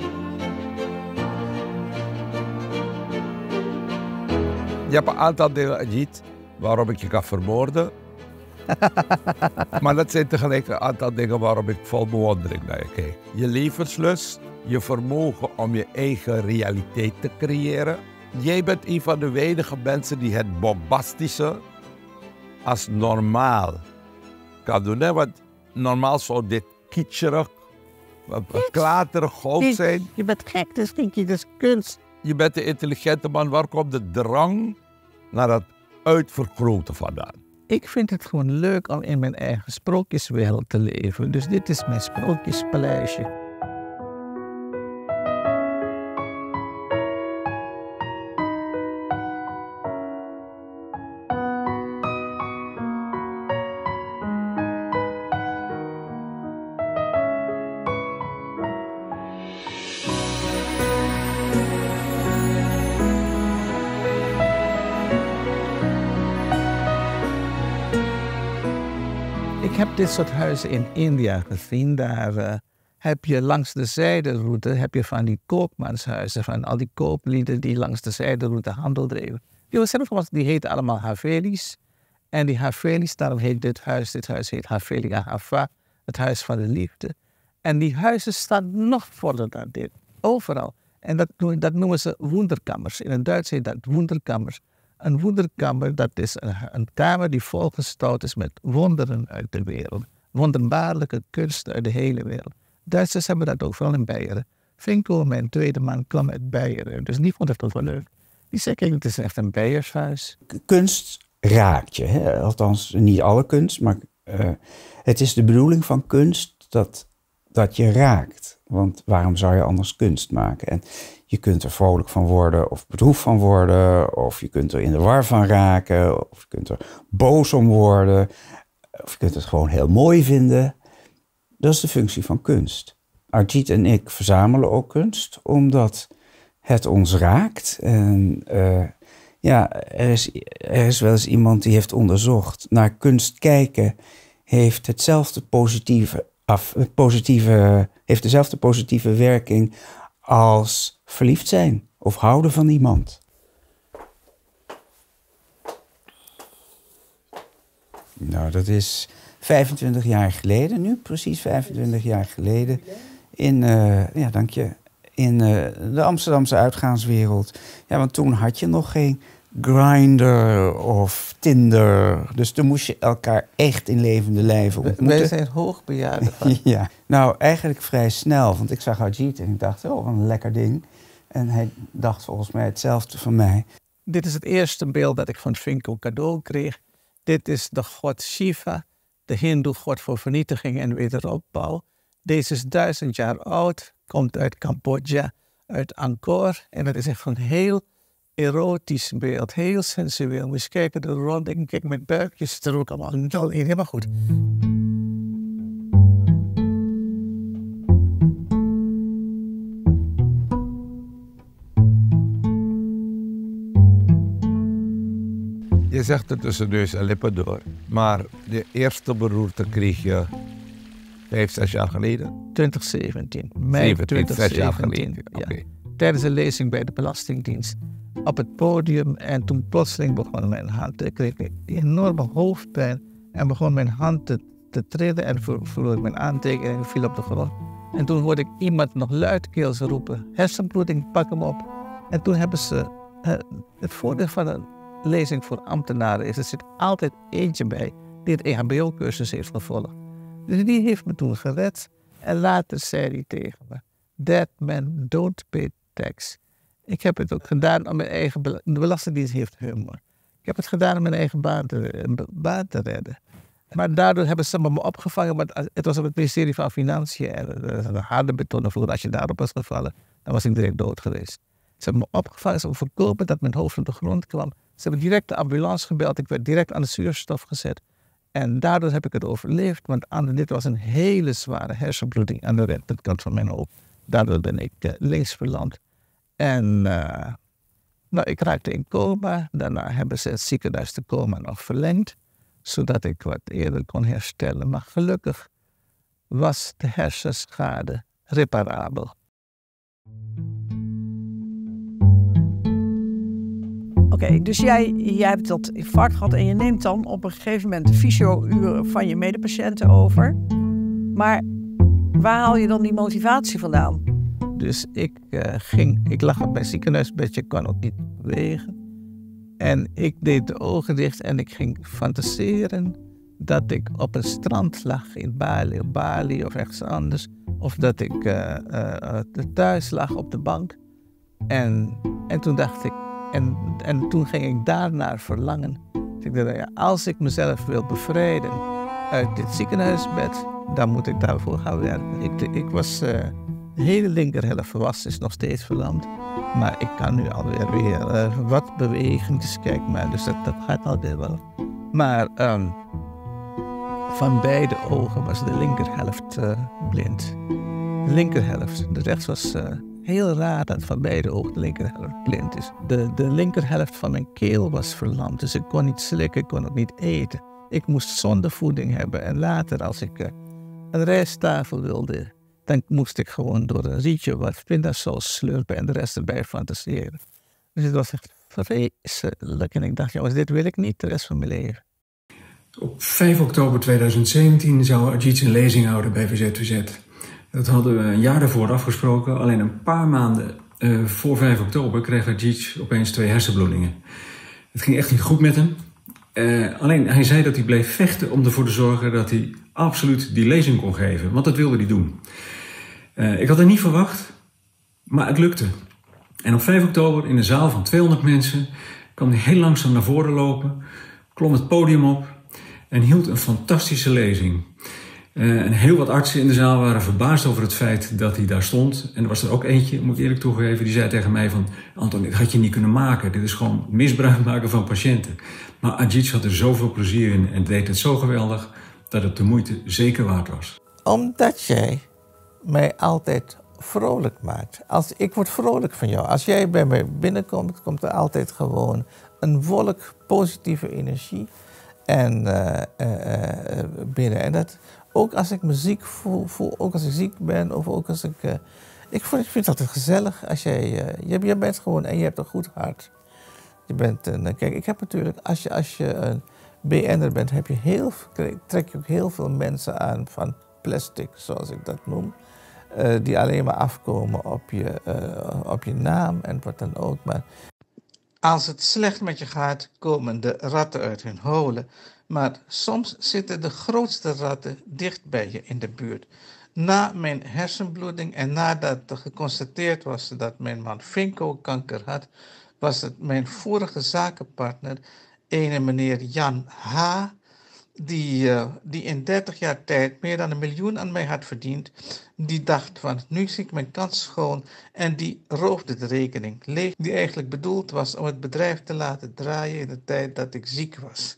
Je hebt een aantal dingen, Ajit, waarom ik je kan vermoorden. Maar dat zijn tegelijk een aantal dingen waarom ik vol bewondering naar je kijk. Je levenslust, je vermogen om je eigen realiteit te creëren. Jij bent een van de weinige mensen die het bombastische als normaal kan doen. Hè? Want normaal zou dit kitscherig, klaterig goud zijn. Je bent gek, dus denk je, dat is kunst. Je bent een intelligente man. Waar komt de drang naar het uitvergroten vandaan? ik vind het gewoon leuk om in mijn eigen sprookjeswereld te leven. Dus dit is mijn sprookjespaleisje. Ik heb dit soort huizen in India gezien. Daar uh, heb je langs de zijderoute heb je van die koopmanshuizen, van al die kooplieden die langs de zijderoute handel dreven. Die, zelf, die heten allemaal Havelis. En die Havelis, daarom heet dit huis, dit huis heet Haveli Ahava, het huis van de liefde. En die huizen staan nog voller dan dit, overal. En dat, dat noemen ze wonderkammers. In het Duits heet dat wonderkammers. Een wonderkamer, dat is een, een kamer die volgestouwd is met wonderen uit de wereld. Wonderbaarlijke kunst uit de hele wereld. Duitsers hebben dat ook, vooral in Beieren. Vinko, mijn tweede man, kwam uit Beieren. Dus die vond het ook wel leuk. Die zei, kijk, het is echt een Beiershuis. Kunst raakt je. Hè? Althans, niet alle kunst, maar uh, het is de bedoeling van kunst dat, dat je raakt. Want waarom zou je anders kunst maken? En je kunt er vrolijk van worden of bedroefd van worden. Of je kunt er in de war van raken. Of je kunt er boos om worden. Of je kunt het gewoon heel mooi vinden. Dat is de functie van kunst. Arijit en ik verzamelen ook kunst, omdat het ons raakt. En uh, ja, er is, er is wel eens iemand die heeft onderzocht. Naar kunst kijken heeft hetzelfde positieve, af, positieve, heeft dezelfde positieve werking als verliefd zijn of houden van iemand. Nou, dat is vijfentwintig jaar geleden, nu precies vijfentwintig jaar geleden, in, uh, ja, dank je, in uh, de Amsterdamse uitgaanswereld. Ja, want toen had je nog geen Grindr of Tinder, dus toen moest je elkaar echt in levende lijven ontmoeten. Wij zijn hoogbejaarden van. Ja, nou eigenlijk vrij snel, want ik zag Arijit en ik dacht, oh, wat een lekker ding. En hij dacht volgens mij hetzelfde van mij. Dit is het eerste beeld dat ik van Vinko cadeau kreeg. Dit is de god Shiva, de hindoe god voor vernietiging en wederopbouw. Deze is duizend jaar oud, komt uit Cambodja, uit Angkor. En het is echt een heel erotisch beeld, heel sensueel. Moet je kijken, de ronding, kijk, mijn buikje zit er ook allemaal dol in, helemaal goed. Je zegt het tussen neus en lippen door. Maar de eerste beroerte kreeg je vijf, zes jaar geleden? twintig zeventien. Mei twintig zeventien. Zes jaar geleden. Ja. Okay. Tijdens een lezing bij de Belastingdienst. Op het podium. En toen plotseling begon mijn hand. Ik kreeg een enorme hoofdpijn. En begon mijn hand te, te trillen. En verloor ik mijn aantekening en viel op de grond. En toen hoorde ik iemand nog luidkeels roepen. Hersenbloeding, pak hem op. En toen hebben ze... Uh, het voordeel van een lezing voor ambtenaren is, er zit altijd eentje bij die het E H B O-cursus heeft gevolgd. Dus die heeft me toen gered. En later zei hij tegen me, that man don't pay tax. Ik heb het ook gedaan om mijn eigen... De Belastingdienst heeft humor. Ik heb het gedaan om mijn eigen baan te, baan te redden. Maar daardoor hebben ze me opgevangen. Maar het was op het ministerie van Financiën. En een harde betonnen vloer. Als je daarop was gevallen, dan was ik direct dood geweest. Ze hebben me opgevangen. Ze hebben voorkomen dat mijn hoofd op de grond kwam. Ze hebben direct de ambulance gebeld. Ik werd direct aan de zuurstof gezet. En daardoor heb ik het overleefd. Want aan, dit was een hele zware hersenbloeding aan de rechterkant van mijn hoofd. Daardoor ben ik uh, links verlamd. En uh, nou, ik raakte in coma. Daarna hebben ze het ziekenhuis de coma nog verlengd. Zodat ik wat eerder kon herstellen. Maar gelukkig was de hersenschade reparabel. Oké, okay, dus jij, jij hebt dat infarct gehad en je neemt dan op een gegeven moment de fysio-uren van je medepatiënten over. Maar waar haal je dan die motivatie vandaan? Dus ik uh, ging, ik lag op mijn ziekenhuisbedje, ik kon ook niet bewegen. En ik deed de ogen dicht en ik ging fantaseren dat ik op een strand lag in Bali, op Bali of ergens anders. Of dat ik uh, uh, thuis lag op de bank. En, en toen dacht ik, En, en toen ging ik daarnaar verlangen. Dus ik dacht, ja, als ik mezelf wil bevrijden uit dit ziekenhuisbed, dan moet ik daarvoor gaan werken. Ik, ik was, uh, de hele linkerhelft was, is nog steeds verlamd. Maar ik kan nu alweer weer uh, wat bewegen. Dus kijk maar, dus dat, dat gaat alweer wel. Maar um, van beide ogen was de linkerhelft uh, blind. De linkerhelft, de rechts was uh, heel raar dat van beide ogen de linkerhelft blind is. De, de linkerhelft van mijn keel was verlamd, dus ik kon niet slikken, ik kon ook niet eten. Ik moest zondevoeding hebben en later als ik uh, een rijsttafel wilde, dan moest ik gewoon door een rietje wat pindasaus slurpen en de rest erbij fantaseren. Dus het was echt vreselijk en ik dacht, jongens, dit wil ik niet de rest van mijn leven. Op vijf oktober tweeduizend zeventien zou Ajit een lezing houden bij V Z V Z. Dat hadden we een jaar daarvoor afgesproken. Alleen een paar maanden uh, voor vijf oktober kreeg Ajit opeens twee hersenbloedingen. Het ging echt niet goed met hem. Uh, alleen hij zei dat hij bleef vechten om ervoor te zorgen dat hij absoluut die lezing kon geven. Want dat wilde hij doen. Uh, ik had het niet verwacht, maar het lukte. En op vijf oktober in een zaal van tweehonderd mensen kwam hij heel langzaam naar voren lopen, klom het podium op en hield een fantastische lezing. Uh, en heel wat artsen in de zaal waren verbaasd over het feit dat hij daar stond. En er was er ook eentje, moet ik eerlijk toegeven, die zei tegen mij van, Anton, dit had je niet kunnen maken. Dit is gewoon misbruik maken van patiënten. Maar Ajit had er zoveel plezier in en deed het zo geweldig dat het de moeite zeker waard was. Omdat jij mij altijd vrolijk maakt. Als, ik word vrolijk van jou. Als jij bij mij binnenkomt, komt er altijd gewoon een wolk positieve energie en, uh, uh, uh, binnen. En dat, ook als ik me ziek voel, voel, ook als ik ziek ben, of ook als ik... Uh, ik, vind, ik vind het altijd gezellig als jij... Uh, je, je bent gewoon... En je hebt een goed hart. Je bent een... Kijk, ik heb natuurlijk... Als je, als je een B N'er bent, heb je heel, trek je ook heel veel mensen aan van plastic, zoals ik dat noem. Uh, die alleen maar afkomen op je, uh, op je naam en wat dan ook. Maar als het slecht met je gaat, komen de ratten uit hun holen. Maar soms zitten de grootste ratten dicht bij je in de buurt. Na mijn hersenbloeding en nadat er geconstateerd was dat mijn man Vinko-kanker had, was het mijn vorige zakenpartner, ene meneer Jan H., die, uh, die in dertig jaar tijd meer dan een miljoen aan mij had verdiend. Die dacht van, nu zie ik mijn kans schoon en die roofde de rekening leeg, die eigenlijk bedoeld was om het bedrijf te laten draaien in de tijd dat ik ziek was.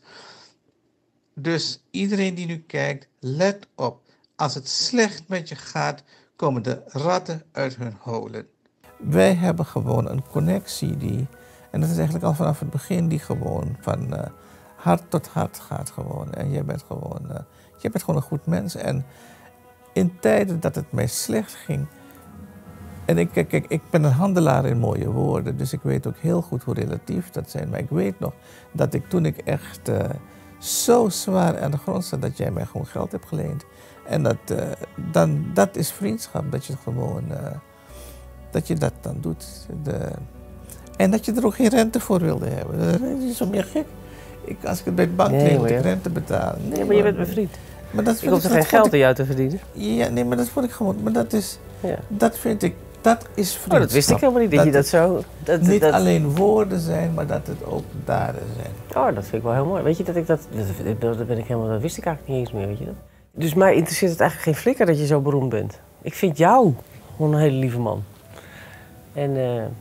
Dus iedereen die nu kijkt, let op. Als het slecht met je gaat, komen de ratten uit hun holen. Wij hebben gewoon een connectie die, en dat is eigenlijk al vanaf het begin, die gewoon van uh, hart tot hart gaat gewoon. En jij bent gewoon, uh, jij bent gewoon een goed mens. En in tijden dat het mij slecht ging, en ik, kijk, ik, ik ben een handelaar in mooie woorden, dus ik weet ook heel goed hoe relatief dat zijn. Maar ik weet nog dat ik toen ik echt uh, zo zwaar aan de grond zat, dat jij mij gewoon geld hebt geleend. En dat, uh, dan, dat is vriendschap, dat je gewoon, uh, dat je dat dan doet. De, en dat je er ook geen rente voor wilde hebben. Dat is zo meer gek. Ik, als ik het bij de bank nee, leeg, moet ik ja. rente betalen. Nee, nee maar je bent mijn vriend. Maar dat ik hoef er geen geld in jou te verdienen. Ja, nee, maar dat vond ik gewoon. Maar dat is, ja. dat vind ik, dat is vriendschap. Oh, dat wist ik helemaal niet, dat, dat je dat zo... Dat, niet dat, alleen woorden zijn, maar dat het ook daden zijn. Oh, dat vind ik wel heel mooi. Weet je dat ik dat... Dat, dat ben ik helemaal, dat wist ik eigenlijk niet eens meer, weet je dat? Dus mij interesseert het eigenlijk geen flikker dat je zo beroemd bent. Ik vind jou gewoon een hele lieve man. En uh, uh,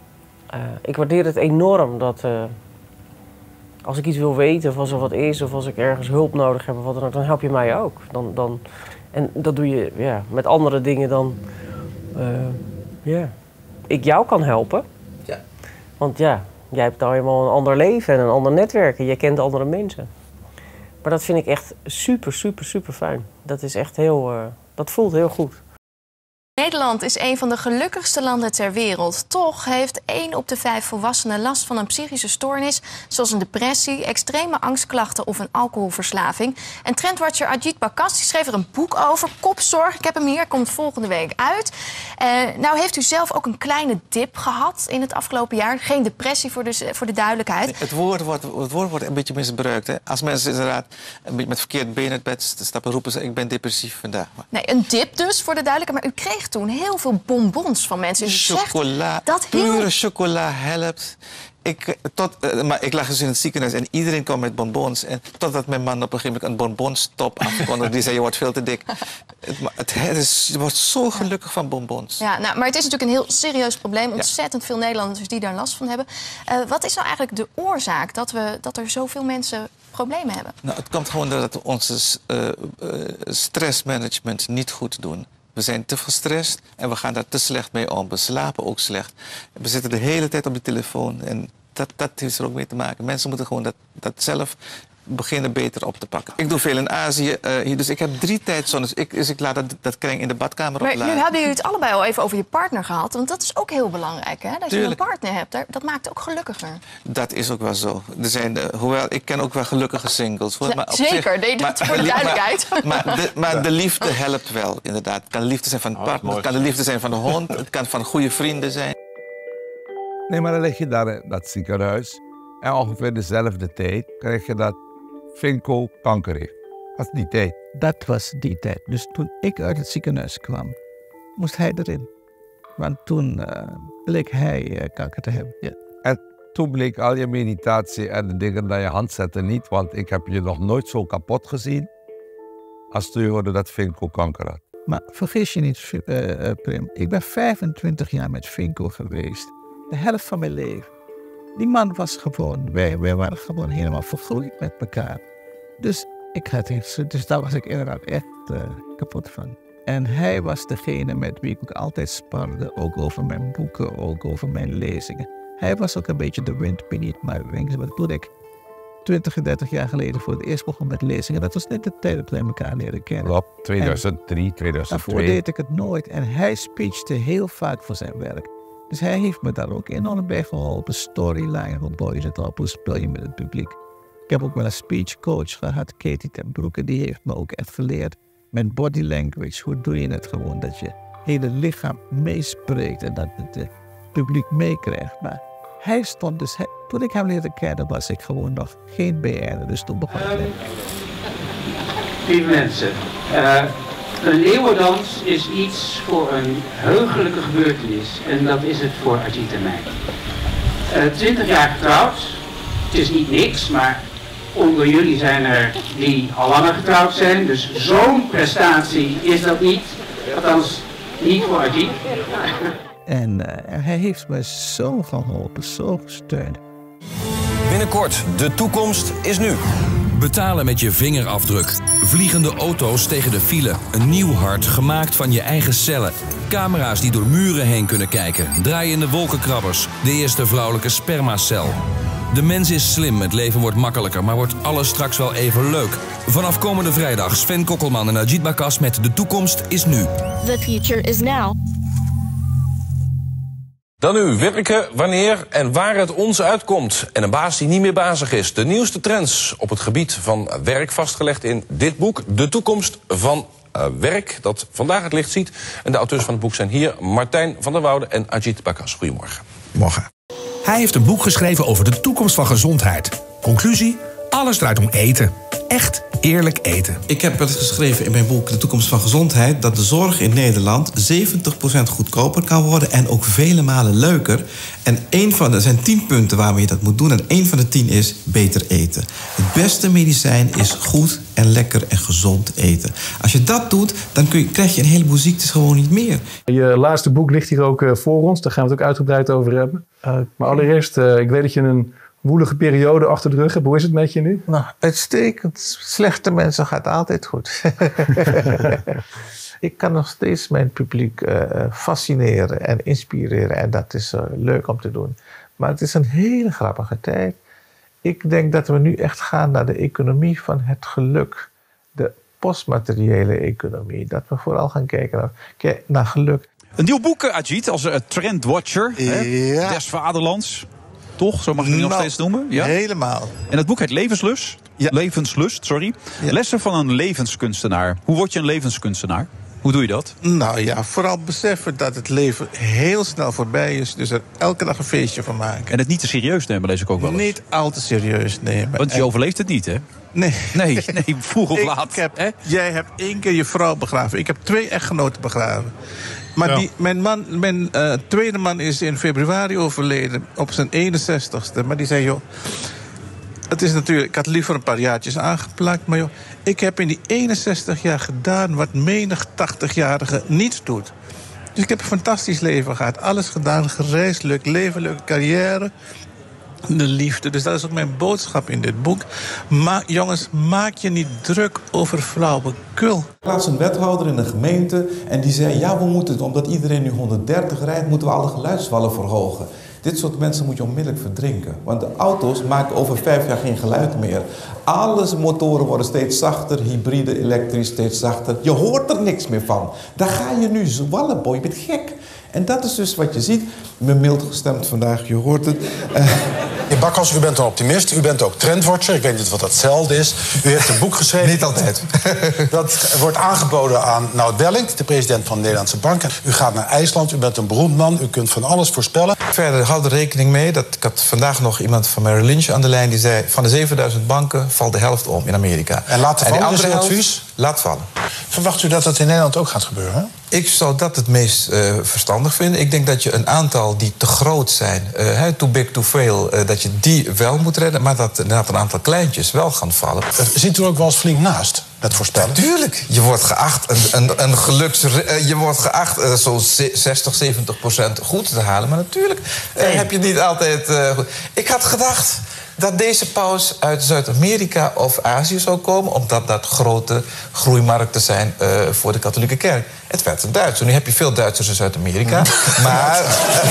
ik waardeer het enorm dat... Uh, als ik iets wil weten, of als er wat is, of als ik ergens hulp nodig heb, of wat dan ook, dan help je mij ook. Dan, dan, en dat doe je ja, met andere dingen dan uh, yeah. ik jou kan helpen. Ja. Want ja, jij hebt al helemaal een ander leven en een ander netwerk en jij kent andere mensen. Maar dat vind ik echt super, super, super fijn. Dat is echt heel, uh, dat voelt heel goed. Nederland is een van de gelukkigste landen ter wereld. Toch heeft één op de vijf volwassenen last van een psychische stoornis, zoals een depressie, extreme angstklachten of een alcoholverslaving. En trendwatcher Ajit Bakass schreef er een boek over, Kopzorg. Ik heb hem hier, komt volgende week uit. Uh, nou heeft u zelf ook een kleine dip gehad in het afgelopen jaar. Geen depressie voor de, voor de duidelijkheid. Het woord wordt, het woord wordt een beetje misbruikt. Hè? Als mensen inderdaad een beetje met verkeerd been in het bed stappen, roepen ze, ik ben depressief vandaag. Nee, een dip dus, voor de duidelijkheid. Maar u kreeg echt toen heel veel bonbons van mensen. Dus chocola, dat heel... pure chocola helpt. Ik, tot, uh, maar ik lag dus in het ziekenhuis en iedereen kwam met bonbons. En totdat mijn man op een gegeven moment een bonbonstop afkondigde. Die zei, je wordt veel te dik. Het, het, het is, je wordt zo gelukkig van bonbons. Ja, nou, maar het is natuurlijk een heel serieus probleem. Ontzettend veel Nederlanders die daar last van hebben. Uh, wat is nou eigenlijk de oorzaak dat, we, dat er zoveel mensen problemen hebben? Nou, het komt gewoon doordat we onze uh, uh, stressmanagement niet goed doen. We zijn te gestrest en we gaan daar te slecht mee om. We slapen ook slecht. We zitten de hele tijd op de telefoon en dat, dat heeft er ook mee te maken. Mensen moeten gewoon dat, dat zelf beginnen beter op te pakken. Ik doe veel in Azië, uh, hier, dus ik heb drie tijdzones. Ik, dus ik laat dat, dat kreng in de badkamer maar opladen. Nu hebben jullie het allebei al even over je partner gehad. Want dat is ook heel belangrijk, hè? Dat Tuurlijk. je een partner hebt, dat maakt ook gelukkiger. Dat is ook wel zo. Er zijn, uh, hoewel, ik ken ook wel gelukkige singles. Hoor, Ja, maar op zeker, zich, nee, dat maar, voor de duidelijkheid. Maar, maar, de, maar de liefde helpt wel, inderdaad. Het kan de liefde zijn van de partner, het kan de liefde zijn van de hond... het kan van goede vrienden zijn. Nee, maar dan lig je daar in dat ziekenhuis en ongeveer dezelfde tijd krijg je dat Vinko kanker heeft. Dat is die tijd. Dat was die tijd. Dus toen ik uit het ziekenhuis kwam, moest hij erin. Want toen uh, bleek hij uh, kanker te hebben. Ja. En toen bleek al je meditatie en de dingen naar je hand zetten niet, want ik heb je nog nooit zo kapot gezien als toen je hoorde dat Vinko kanker had. Maar vergis je niet, uh, Prim, ik ben vijfentwintig jaar met Vinko geweest. De helft van mijn leven. Die man was gewoon, wij, wij waren gewoon helemaal vergroeid met elkaar. Dus, ik had iets, dus daar was ik inderdaad echt uh, kapot van. En hij was degene met wie ik ook altijd sparde, ook over mijn boeken, ook over mijn lezingen. Hij was ook een beetje de wind beneath my wings. Maar toen ik twintig, dertig jaar geleden voor het eerst begon met lezingen, dat was net de tijd dat wij elkaar leren kennen. Klopt, tweeduizend drie, tweeduizend twee. Daarvoor deed ik het nooit en hij speechte heel vaak voor zijn werk. Dus hij heeft me daar ook enorm bij geholpen. Storyline, hoe bouw je het op, hoe speel je met het publiek. Ik heb ook wel een speechcoach gehad, Katie ten Broeke, die heeft me ook echt geleerd met body language. Hoe doe je het gewoon, dat je hele lichaam meespreekt en dat het uh, publiek meekrijgt. Maar hij stond dus, hij, toen ik hem leerde kennen was ik gewoon nog geen B N'er, dus toen begon ik. Lieve mensen, uh, een eeuwendans is iets voor een heugelijke gebeurtenis en dat is het voor Ajit en mij. Twintig uh, jaar getrouwd, het is niet niks, maar onder jullie zijn er die al langer getrouwd zijn, dus zo'n prestatie is dat niet, althans niet voor Ajit. En uh, hij heeft me zo geholpen, zo gesteund. Binnenkort, de toekomst is nu. Betalen met je vingerafdruk. Vliegende auto's tegen de file. Een nieuw hart gemaakt van je eigen cellen. Camera's die door muren heen kunnen kijken. Draaiende wolkenkrabbers. De eerste vrouwelijke spermacel. De mens is slim, het leven wordt makkelijker, maar wordt alles straks wel even leuk? Vanaf komende vrijdag Sven Kokkelman en Ajit Bakas met De Toekomst is Nu. The future is now. Dan nu werken, wanneer en waar het ons uitkomt. En een baas die niet meer bazig is. De nieuwste trends op het gebied van werk vastgelegd in dit boek. De toekomst van uh, werk, dat vandaag het licht ziet. En de auteurs van het boek zijn hier Martijn van der Woude en Ajit Bakas. Goedemorgen. Morgen. Hij heeft een boek geschreven over de toekomst van gezondheid. Conclusie? Alles draait om eten. Echt eerlijk eten. Ik heb wel eens geschreven in mijn boek De Toekomst van Gezondheid dat de zorg in Nederland zeventig procent goedkoper kan worden en ook vele malen leuker. En één van de, er zijn tien punten waarmee je dat moet doen en één van de tien is beter eten. Het beste medicijn is goed en lekker en gezond eten. Als je dat doet, dan kun je, krijg je een heleboel ziektes gewoon niet meer. Je laatste boek ligt hier ook uh, voor ons, daar gaan we het ook uitgebreid over hebben. Uh, maar allereerst, uh, ik weet dat je een woelige periode achter de rug hebt. Hoe is het met je nu? Nou, uitstekend. Slechte mensen gaat altijd goed. Ik kan nog steeds mijn publiek uh, fascineren en inspireren. En dat is uh, leuk om te doen. Maar het is een hele grappige tijd. Ik denk dat we nu echt gaan naar de economie van het geluk. De postmateriële economie. Dat we vooral gaan kijken naar, kijk, naar geluk. Een nieuw boek, Ajit, als uh, trendwatcher. Ja. Hè? Des Vaderlands. Toch? Zo mag je het nou, nog steeds noemen? Ja? Helemaal. En het boek heet Levenslust. Ja. Levenslust, sorry. Ja. Lessen van een levenskunstenaar. Hoe word je een levenskunstenaar? Hoe doe je dat? Nou ja, vooral beseffen dat het leven heel snel voorbij is. Dus er elke dag een feestje van maken. En het niet te serieus nemen, lees ik ook wel eens. Niet al te serieus nemen. Want je en... overleeft het niet, hè? Nee. Nee, nee, vroeg of laat. Ik heb, hè? Jij hebt één keer je vrouw begraven. Ik heb twee echtgenoten begraven. Maar Ja. die, mijn, man, mijn uh, tweede man is in februari overleden, op zijn eenenzestigste. Maar die zei, joh, het is natuurlijk, ik had liever een paar jaartjes aangeplakt, maar joh, ik heb in die eenenzestig jaar gedaan wat menig tachtigjarige niet doet. Dus ik heb een fantastisch leven gehad. Alles gedaan, gereisd, leuk leven, leuke carrière. De liefde. Dus dat is ook mijn boodschap in dit boek. Ma- jongens, maak je niet druk over flauwekul. Laatst een wethouder in een gemeente en die zei... ja, we moeten, omdat iedereen nu honderddertig rijdt... moeten we alle geluidswallen verhogen. Dit soort mensen moet je onmiddellijk verdrinken. Want de auto's maken over vijf jaar geen geluid meer. Alle motoren worden steeds zachter, hybride, elektrisch steeds zachter. Je hoort er niks meer van. Daar ga je nu zwallen, boy, je bent gek. En dat is dus wat je ziet. Ik ben mild gestemd vandaag, je hoort het. Uh... Meneer Bakkels, u bent een optimist. U bent ook trendwatcher. Ik weet niet wat dat hetzelfde is. U heeft een boek geschreven. Niet altijd. Dat wordt aangeboden aan Nout Welling, de president van de Nederlandse Bank. U gaat naar IJsland. U bent een beroemd man. U kunt van alles voorspellen. Verder, houd er rekening mee. Dat, ik had vandaag nog iemand van Merrill Lynch aan de lijn. Die zei, van de zevenduizend banken valt de helft om in Amerika. En laat vallen, en die andere is uw helft, advies? Laat vallen. Verwacht u dat dat in Nederland ook gaat gebeuren? Ik zou dat het meest uh, verstandig vinden. Ik denk dat je een aantal die te groot zijn, uh, too big to fail, uh, dat je die wel moet redden, maar dat inderdaad een aantal kleintjes wel gaan vallen. Uh, zit u ook wel eens flink naast met voorspellen? Tuurlijk. Je wordt geacht een, een, een geluks, uh, je wordt geacht uh, zo'n zestig, zeventig procent goed te halen, maar natuurlijk uh, hey. heb je niet altijd uh, goed. Ik had gedacht dat deze paus uit Zuid-Amerika of Azië zou komen, omdat dat grote groeimarkten zijn uh, voor de katholieke kerk. Het werd een Duitser. Nu heb je veel Duitsers in Zuid-Amerika, maar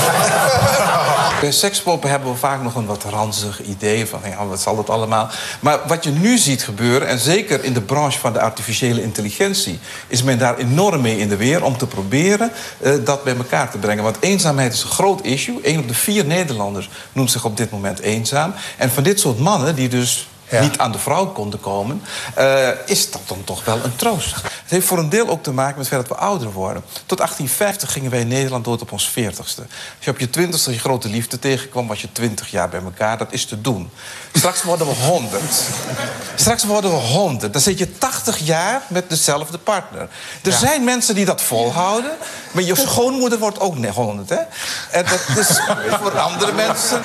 bij sekspoppen hebben we vaak nog een wat ranzig idee van, ja, wat zal dat allemaal? Maar wat je nu ziet gebeuren, en zeker in de branche van de artificiële intelligentie, is men daar enorm mee in de weer om te proberen uh, dat bij elkaar te brengen. Want eenzaamheid is een groot issue. Eén op de vier Nederlanders noemt zich op dit moment eenzaam. En van dit soort mannen, die dus ja. niet aan de vrouw konden komen, uh, is dat dan toch wel een troost. Het heeft voor een deel ook te maken met het feit dat we ouder worden. Tot achttien vijftig gingen wij in Nederland dood op ons veertigste. Als je op je twintigste je grote liefde tegenkwam, was je twintig jaar bij elkaar. Dat is te doen. Straks worden we honderd. Straks worden we honderd. Dan zit je tachtig jaar met dezelfde partner. Er ja. zijn mensen die dat volhouden, maar je schoonmoeder wordt ook honderd, hè? En dat is voor andere mensen.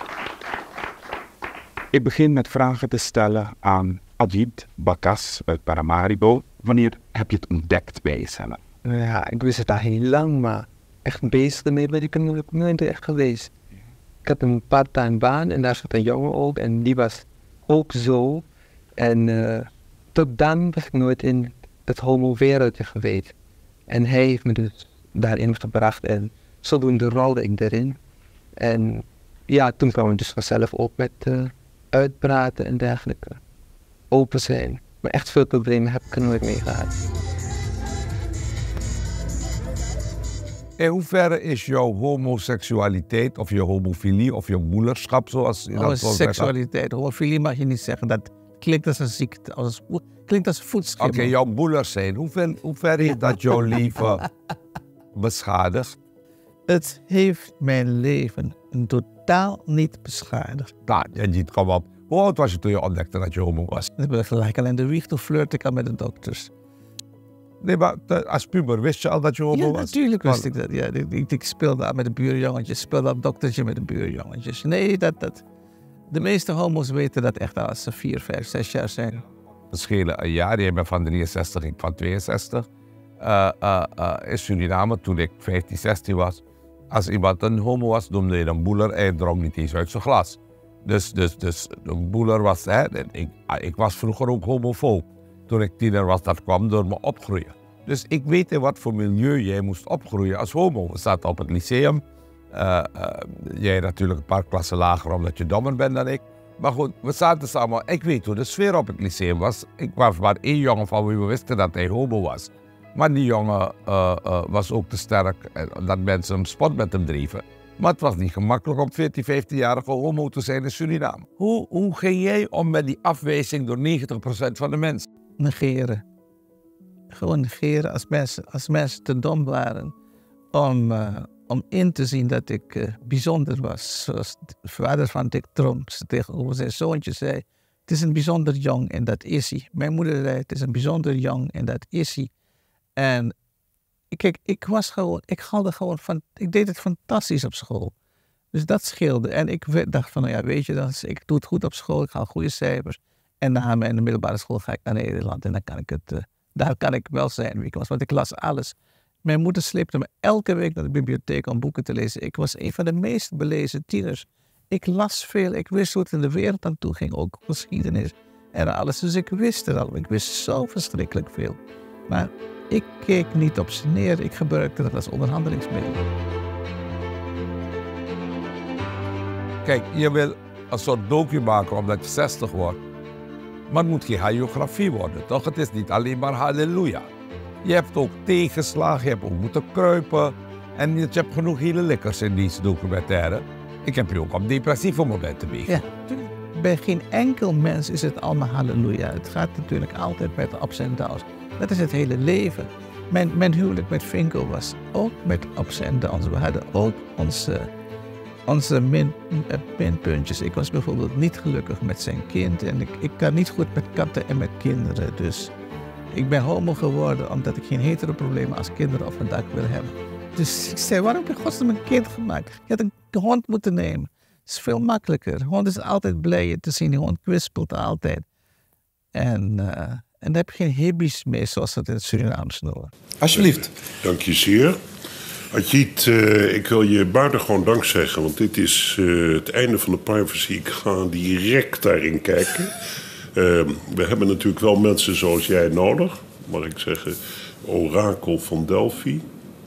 Ik begin met vragen te stellen aan Ajit Bakas uit Paramaribo. Wanneer heb je het ontdekt bij jezelf? Ja, ik wist het al heel lang, maar echt bezig ermee ben ik er nooit echt geweest. Ik had een part-time baan en daar zat een jongen ook en die was ook zo. En uh, tot dan was ik nooit in het homo-wereldje geweest. En hij heeft me dus daarin gebracht en zodoende rolde ik erin. En ja, toen kwam ik dus vanzelf op met uh, uitpraten en dergelijke. Open zijn. Maar echt veel problemen heb ik er nooit mee gehad. In hoeverre is jouw homoseksualiteit of je homofilie of je moederschap, zoals je dat wil zeggen? Seksualiteit, homofilie mag je niet zeggen. Dat klinkt als een ziekte, als een, klinkt als een voetschimmel. Oké, okay, jouw moeder zijn. Hoe, hoe ver heeft dat jouw leven beschadigd? Het heeft mijn leven totaal niet beschadigd. Nou, Jadjit, kom op. Hoe oud was je toen je ontdekte dat je homo was? Ik ben gelijk al in de wieg, toen flirte ik al met de dokters. Nee, maar als puber wist je al dat je homo ja, was? Natuurlijk wist wow. ik dat. Ja, ik, ik, ik speelde al met de buurjongetjes, speelde al doktertje met de buurjongetjes. Nee, dat, dat. De meeste homo's weten dat echt als ze vier, vijf, zes jaar zijn. We schelen een jaar. Jij bent van drieënzestig, ik van tweeënzestig. Uh, uh, uh, in Suriname, toen ik vijftien, zestien was, als iemand een homo was, noemde je een boeler en hij dronk niet eens uit zijn glas. Dus, dus, dus een boeler was, hè, ik, ik was vroeger ook homofoob. Toen ik tiener was, dat kwam door mijn opgroeien. Dus ik weet in wat voor milieu jij moest opgroeien als homo. We zaten op het lyceum. Uh, uh, jij natuurlijk een paar klassen lager omdat je dommer bent dan ik. Maar goed, we zaten samen. Ik weet hoe de sfeer op het lyceum was. Ik was maar één jongen van wie we wisten dat hij homo was. Maar die jongen uh, uh, was ook te sterk dat mensen hem spot met hem dreven. Maar het was niet gemakkelijk om veertien, vijftienjarige homo te zijn in Suriname. Hoe, hoe ging jij om met die afwijzing door negentig procent van de mensen? Negeren. Gewoon negeren als mensen, als mensen te dom waren om, uh, om in te zien dat ik uh, bijzonder was. Zoals de vader van Dick Tromp tegenover zijn zoontje zei. Het is een bijzonder jong en dat is hij. Mijn moeder zei, het is een bijzonder jong en dat is hij. En kijk, ik was gewoon, ik haalde gewoon van, ik deed het fantastisch op school. Dus dat scheelde. En ik dacht van, nou ja, weet je, dan, ik doe het goed op school, ik haal goede cijfers. En na mijn middelbare school ga ik naar Nederland en dan kan ik het, uh, daar kan ik wel zijn wie ik was, want ik las alles. Mijn moeder sleepte me elke week naar de bibliotheek om boeken te lezen. Ik was een van de meest belezen tieners. Ik las veel, ik wist hoe het in de wereld aan toe ging, ook geschiedenis en alles. Dus ik wist het al, ik wist zo verschrikkelijk veel. Maar ik keek niet op ze neer, ik gebruikte dat als onderhandelingsmiddel. Kijk, je wil een soort docu maken omdat je zestig wordt. Maar het moet geen hagiografie worden, toch? Het is niet alleen maar halleluja. Je hebt ook tegenslagen, je hebt ook moeten kruipen. En je hebt genoeg hele lekkers in deze documentaire. Ik heb je ook op depressieve momenten meegemaakt. Ja, bij geen enkel mens is het allemaal halleluja. Het gaat natuurlijk altijd met ups en downs. Dat is het hele leven. Mijn, mijn huwelijk met Vinko was ook met ups en downs. We hadden ook onze, onze min, minpuntjes. Ik was bijvoorbeeld niet gelukkig met zijn kind. En ik, ik kan niet goed met katten en met kinderen. Dus ik ben homo geworden omdat ik geen hetero problemen als kinderen op een dak wil hebben. Dus ik zei, waarom heb je godsnaam een kind gemaakt? Je had een hond moeten nemen. Het is veel makkelijker. De hond is altijd blij je te zien. Die hond kwispelt altijd. En, uh, en daar heb je geen hibbies mee, zoals dat in het Surinaams noemen. Alsjeblieft. Dank je zeer. Ajit, uh, ik wil je buitengewoon dank zeggen, want dit is uh, het einde van de privacy. Ik ga direct daarin kijken. Uh, we hebben natuurlijk wel mensen zoals jij nodig, mag ik zeggen. Orakel van Delphi.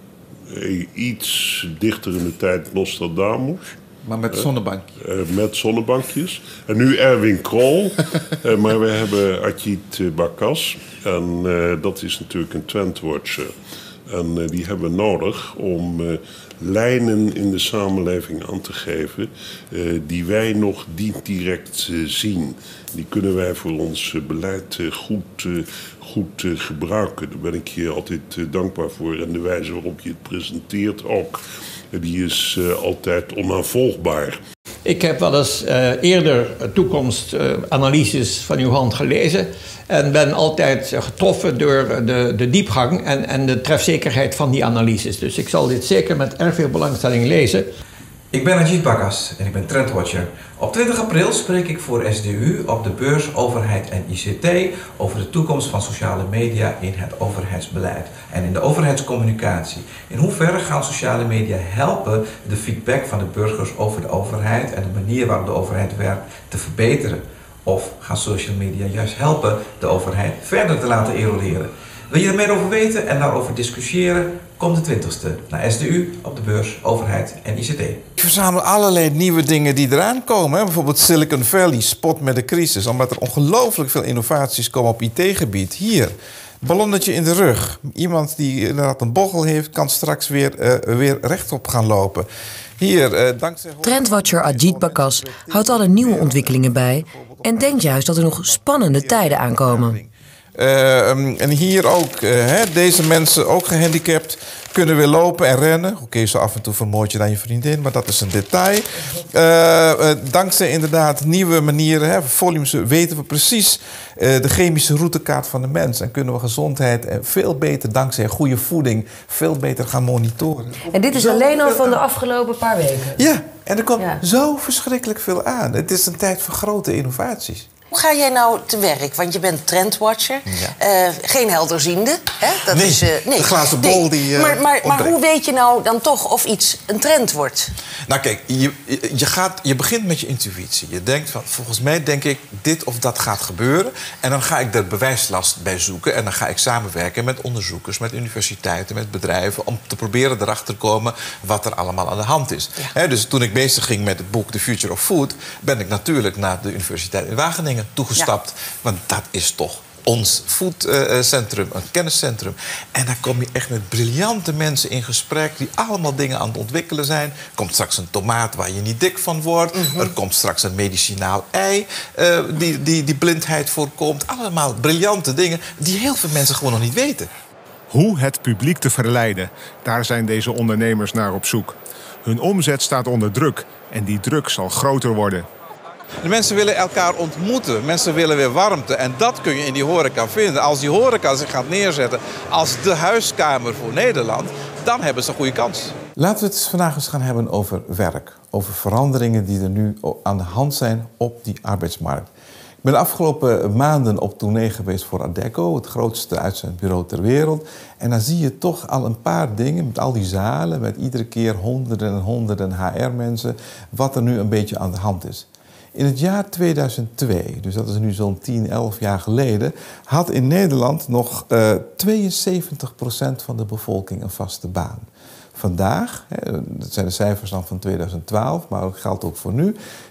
Uh, iets dichter in de tijd Nostradamus. Maar met zonnebankjes. Uh, uh, met zonnebankjes. En nu Erwin Krol. uh, maar we hebben Ajit Bakas. En uh, dat is natuurlijk een trendwatcher. En uh, die hebben we nodig om uh, lijnen in de samenleving aan te geven uh, die wij nog niet direct uh, zien. Die kunnen wij voor ons uh, beleid uh, goed, uh, goed uh, gebruiken. Daar ben ik je altijd uh, dankbaar voor. En de wijze waarop je het presenteert ook, uh, die is uh, altijd onaanvolgbaar. Ik heb wel eens uh, eerder toekomstanalyses uh, van uw hand gelezen. En ben altijd getroffen door de, de diepgang en, en de trefzekerheid van die analyses. Dus ik zal dit zeker met erg veel belangstelling lezen. Ik ben Ajit Bakas en ik ben trendwatcher. Op twintig april spreek ik voor S D U op de beurs Overheid en I C T over de toekomst van sociale media in het overheidsbeleid en in de overheidscommunicatie. In hoeverre gaan sociale media helpen de feedback van de burgers over de overheid en de manier waarop de overheid werkt te verbeteren? Of gaan social media juist helpen de overheid verder te laten eroderen? Wil je er meer over weten en daarover discussiëren? Kom de twintigste naar S D U op de beurs Overheid en I C T. Ik verzamel allerlei nieuwe dingen die eraan komen. Hè? Bijvoorbeeld Silicon Valley spot met de crisis. Omdat er ongelooflijk veel innovaties komen op I T-gebied. Hier, ballonnetje in de rug. Iemand die inderdaad een bochel heeft, kan straks weer, uh, weer rechtop gaan lopen. Hier, uh, dankzij... Trendwatcher Ajit Bakas houdt alle nieuwe ontwikkelingen bij en denkt juist dat er nog spannende tijden aankomen. Uh, en hier ook, uh, hè, deze mensen, ook gehandicapt, kunnen weer lopen en rennen. Oké, okay, zo af en toe vermoord je dan je vriendin, maar dat is een detail. Uh, uh, dankzij inderdaad nieuwe manieren, hè, volumes, weten we precies uh, de chemische routekaart van de mens. En kunnen we gezondheid uh, veel beter, dankzij goede voeding, veel beter gaan monitoren. En dit is zo alleen al van de afgelopen paar weken? Ja, en er komt ja. zo verschrikkelijk veel aan. Het is een tijd van grote innovaties. Hoe ga jij nou te werk? Want je bent trendwatcher. Ja. Uh, geen helderziende. Hè? Dat nee, is, uh, nee, de glazen bol nee. die uh, maar, maar, maar hoe weet je nou dan toch of iets een trend wordt? Nou kijk, je, je, gaat, je begint met je intuïtie. Je denkt van, volgens mij denk ik, dit of dat gaat gebeuren. En dan ga ik er bewijslast bij zoeken. En dan ga ik samenwerken met onderzoekers, met universiteiten, met bedrijven, om te proberen erachter te komen wat er allemaal aan de hand is. Ja. He, dus toen ik bezig ging met het boek The Future of Food, ben ik natuurlijk naar de Universiteit in Wageningen toegestapt. Ja. Want dat is toch ons foodcentrum, een kenniscentrum. En daar kom je echt met briljante mensen in gesprek die allemaal dingen aan het ontwikkelen zijn. Er komt straks een tomaat waar je niet dik van wordt. Mm-hmm. Er komt straks een medicinaal ei uh, die, die, die blindheid voorkomt. Allemaal briljante dingen die heel veel mensen gewoon nog niet weten. Hoe het publiek te verleiden, daar zijn deze ondernemers naar op zoek. Hun omzet staat onder druk en die druk zal groter worden. De mensen willen elkaar ontmoeten. Mensen willen weer warmte. En dat kun je in die horeca vinden. Als die horeca zich gaat neerzetten als de huiskamer voor Nederland, dan hebben ze een goede kans. Laten we het eens vandaag eens gaan hebben over werk. Over veranderingen die er nu aan de hand zijn op die arbeidsmarkt. Ik ben de afgelopen maanden op tournee geweest voor Adecco, het grootste uitzendbureau ter wereld. En dan zie je toch al een paar dingen met al die zalen, met iedere keer honderden en honderden H R-mensen, wat er nu een beetje aan de hand is. In het jaar tweeduizend twee, dus dat is nu zo'n tien, elf jaar geleden, had in Nederland nog uh, tweeënzeventig procent van de bevolking een vaste baan. Vandaag, hè, dat zijn de cijfers dan van tweeduizend twaalf, maar dat geldt ook voor nu,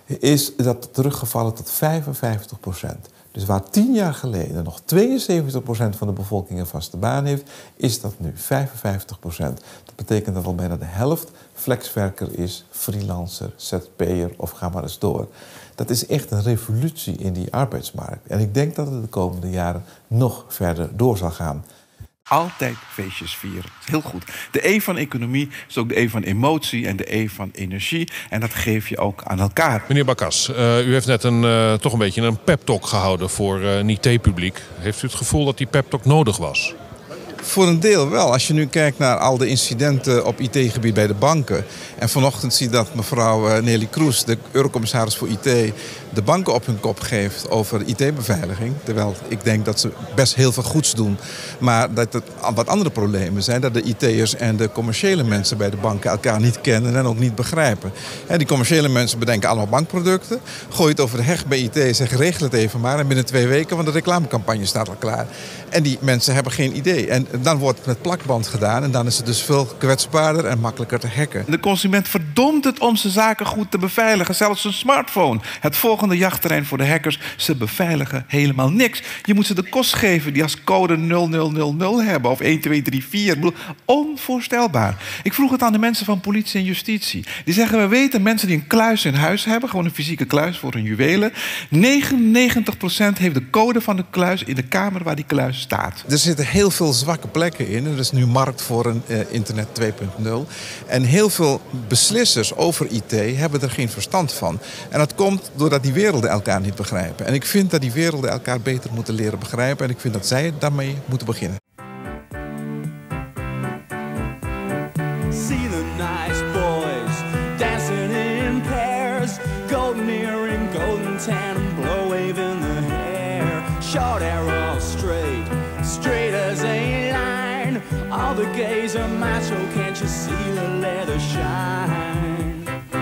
is dat teruggevallen tot vijfenvijftig procent. Dus waar tien jaar geleden nog tweeënzeventig procent van de bevolking een vaste baan heeft, is dat nu vijfenvijftig procent. Dat betekent dat al bijna de helft flexwerker is, freelancer, Z P'er of ga maar eens door. Dat is echt een revolutie in die arbeidsmarkt. En ik denk dat het de komende jaren nog verder door zal gaan. Altijd feestjes vieren. Heel goed. De E van economie is ook de E van emotie en de E van energie. En dat geef je ook aan elkaar. Meneer Bakas, uh, u heeft net een, uh, toch een beetje een pep-talk gehouden voor uh, een I T-publiek. Heeft u het gevoel dat die pep-talk nodig was? Voor een deel wel. Als je nu kijkt naar al de incidenten op I T-gebied bij de banken. En vanochtend zie je dat mevrouw Neelie Kroes, de eurocommissaris voor I T, de banken op hun kop geeft over I T-beveiliging. Terwijl ik denk dat ze best heel veel goeds doen. Maar dat er wat andere problemen zijn. Dat de I T'ers en de commerciële mensen bij de banken elkaar niet kennen en ook niet begrijpen. En die commerciële mensen bedenken allemaal bankproducten. Gooi het over de heg bij I T, zeg regel het even maar. En binnen twee weken, want de reclamecampagne staat al klaar. En die mensen hebben geen idee. En dan wordt het met plakband gedaan. En dan is het dus veel kwetsbaarder en makkelijker te hacken. De consument verdomt het om zijn zaken goed te beveiligen. Zelfs een smartphone. Het volgende jachtterrein voor de hackers. Ze beveiligen helemaal niks. Je moet ze de kost geven die als code nul nul nul nul hebben. Of een twee drie vier. Onvoorstelbaar. Ik vroeg het aan de mensen van politie en justitie. Die zeggen, we weten mensen die een kluis in huis hebben. Gewoon een fysieke kluis voor hun juwelen. negenennegentig procent heeft de code van de kluis in de kamer waar die kluis staat. Er zitten heel veel zwakke plekken in. Er is nu markt voor een uh, internet twee punt nul. En heel veel beslissers over I T hebben er geen verstand van. En dat komt doordat die werelden elkaar niet begrijpen. En ik vind dat die werelden elkaar beter moeten leren begrijpen. En ik vind dat zij daarmee moeten beginnen. See the nice boys dancing in pairs, golden earring, golden tan, and blow wave in the hair. Short hair all straight, straight as a line. All the gays are macho, can't you see the leather shine?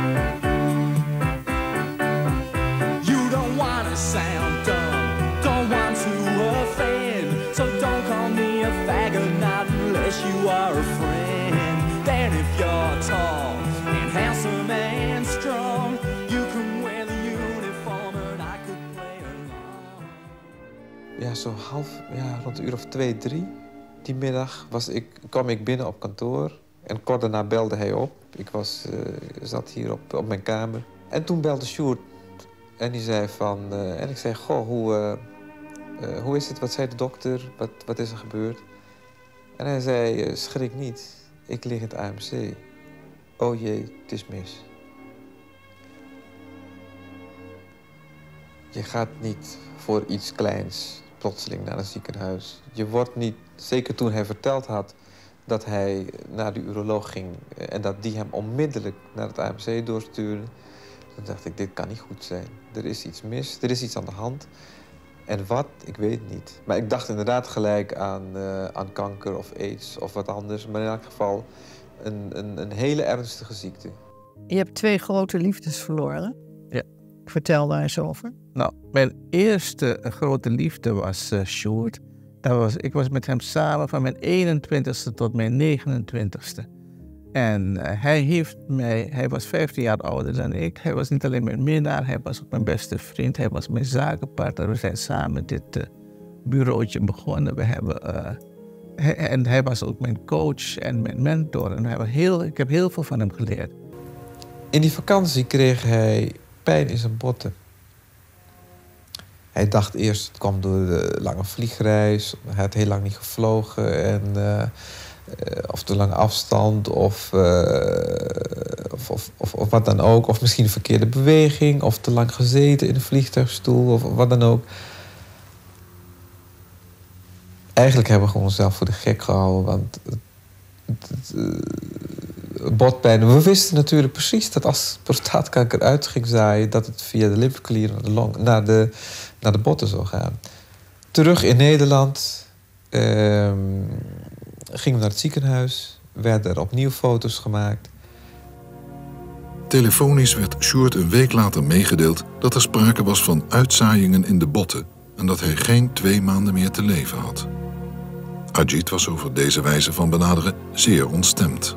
You don't wanna sound dumb, don't want to offend, so don't call me a faggot, not unless you are a friend. Then if you're tall and handsome and strong, you can wear the uniform and I could play along. Ja, zo half, ja, rond een uur of twee, drie. Die middag was ik, kwam ik binnen op kantoor en kort daarna belde hij op. Ik was, uh, zat hier op, op mijn kamer. En toen belde Sjoerd en die zei van... Uh, en ik zei, goh, hoe, uh, uh, hoe is het? Wat zei de dokter? Wat, wat is er gebeurd? En hij zei, uh, schrik niet. Ik lig in het A M C. Oh jee, het is mis. Je gaat niet voor iets kleins plotseling naar een ziekenhuis. Je wordt niet, zeker toen hij verteld had dat hij naar de uroloog ging en dat die hem onmiddellijk naar het A M C doorstuurde, dan dacht ik, dit kan niet goed zijn. Er is iets mis, er is iets aan de hand. En wat, ik weet niet. Maar ik dacht inderdaad gelijk aan, uh, aan kanker of aids of wat anders. Maar in elk geval een, een, een hele ernstige ziekte. Je hebt twee grote liefdes verloren. Ja. Vertel daar eens over. Nou, mijn eerste grote liefde was uh, Sjoerd. Dat was, ik was met hem samen van mijn eenentwintigste tot mijn negenentwintigste. En uh, hij heeft mij, hij was vijftien jaar ouder dan ik. Hij was niet alleen mijn minnaar, hij was ook mijn beste vriend. Hij was mijn zakenpartner. We zijn samen dit uh, bureautje begonnen. We hebben, uh, hij, en hij was ook mijn coach en mijn mentor. En we hebben heel, ik heb heel veel van hem geleerd. In die vakantie kreeg hij pijn in zijn botten. Hij dacht eerst, het kwam door de lange vliegreis. Hij had heel lang niet gevlogen en... Uh, Uh, of te lange afstand, of, uh, of of, of, of, of wat dan ook. Of misschien een verkeerde beweging, of te lang gezeten in een vliegtuigstoel, of wat dan ook. Eigenlijk hebben we gewoon onszelf voor de gek gehouden, want het, het, het, uh, botpijn. We wisten natuurlijk precies dat als prostaatkanker uit ging zaaien, dat het via de lymfeklieren naar de, long, naar de, naar de botten zou gaan. Terug in Nederland uh, gingen we naar het ziekenhuis, werden er opnieuw foto's gemaakt. Telefonisch werd Sjoerd een week later meegedeeld dat er sprake was van uitzaaiingen in de botten en dat hij geen twee maanden meer te leven had. Ajit was over deze wijze van benaderen zeer ontstemd.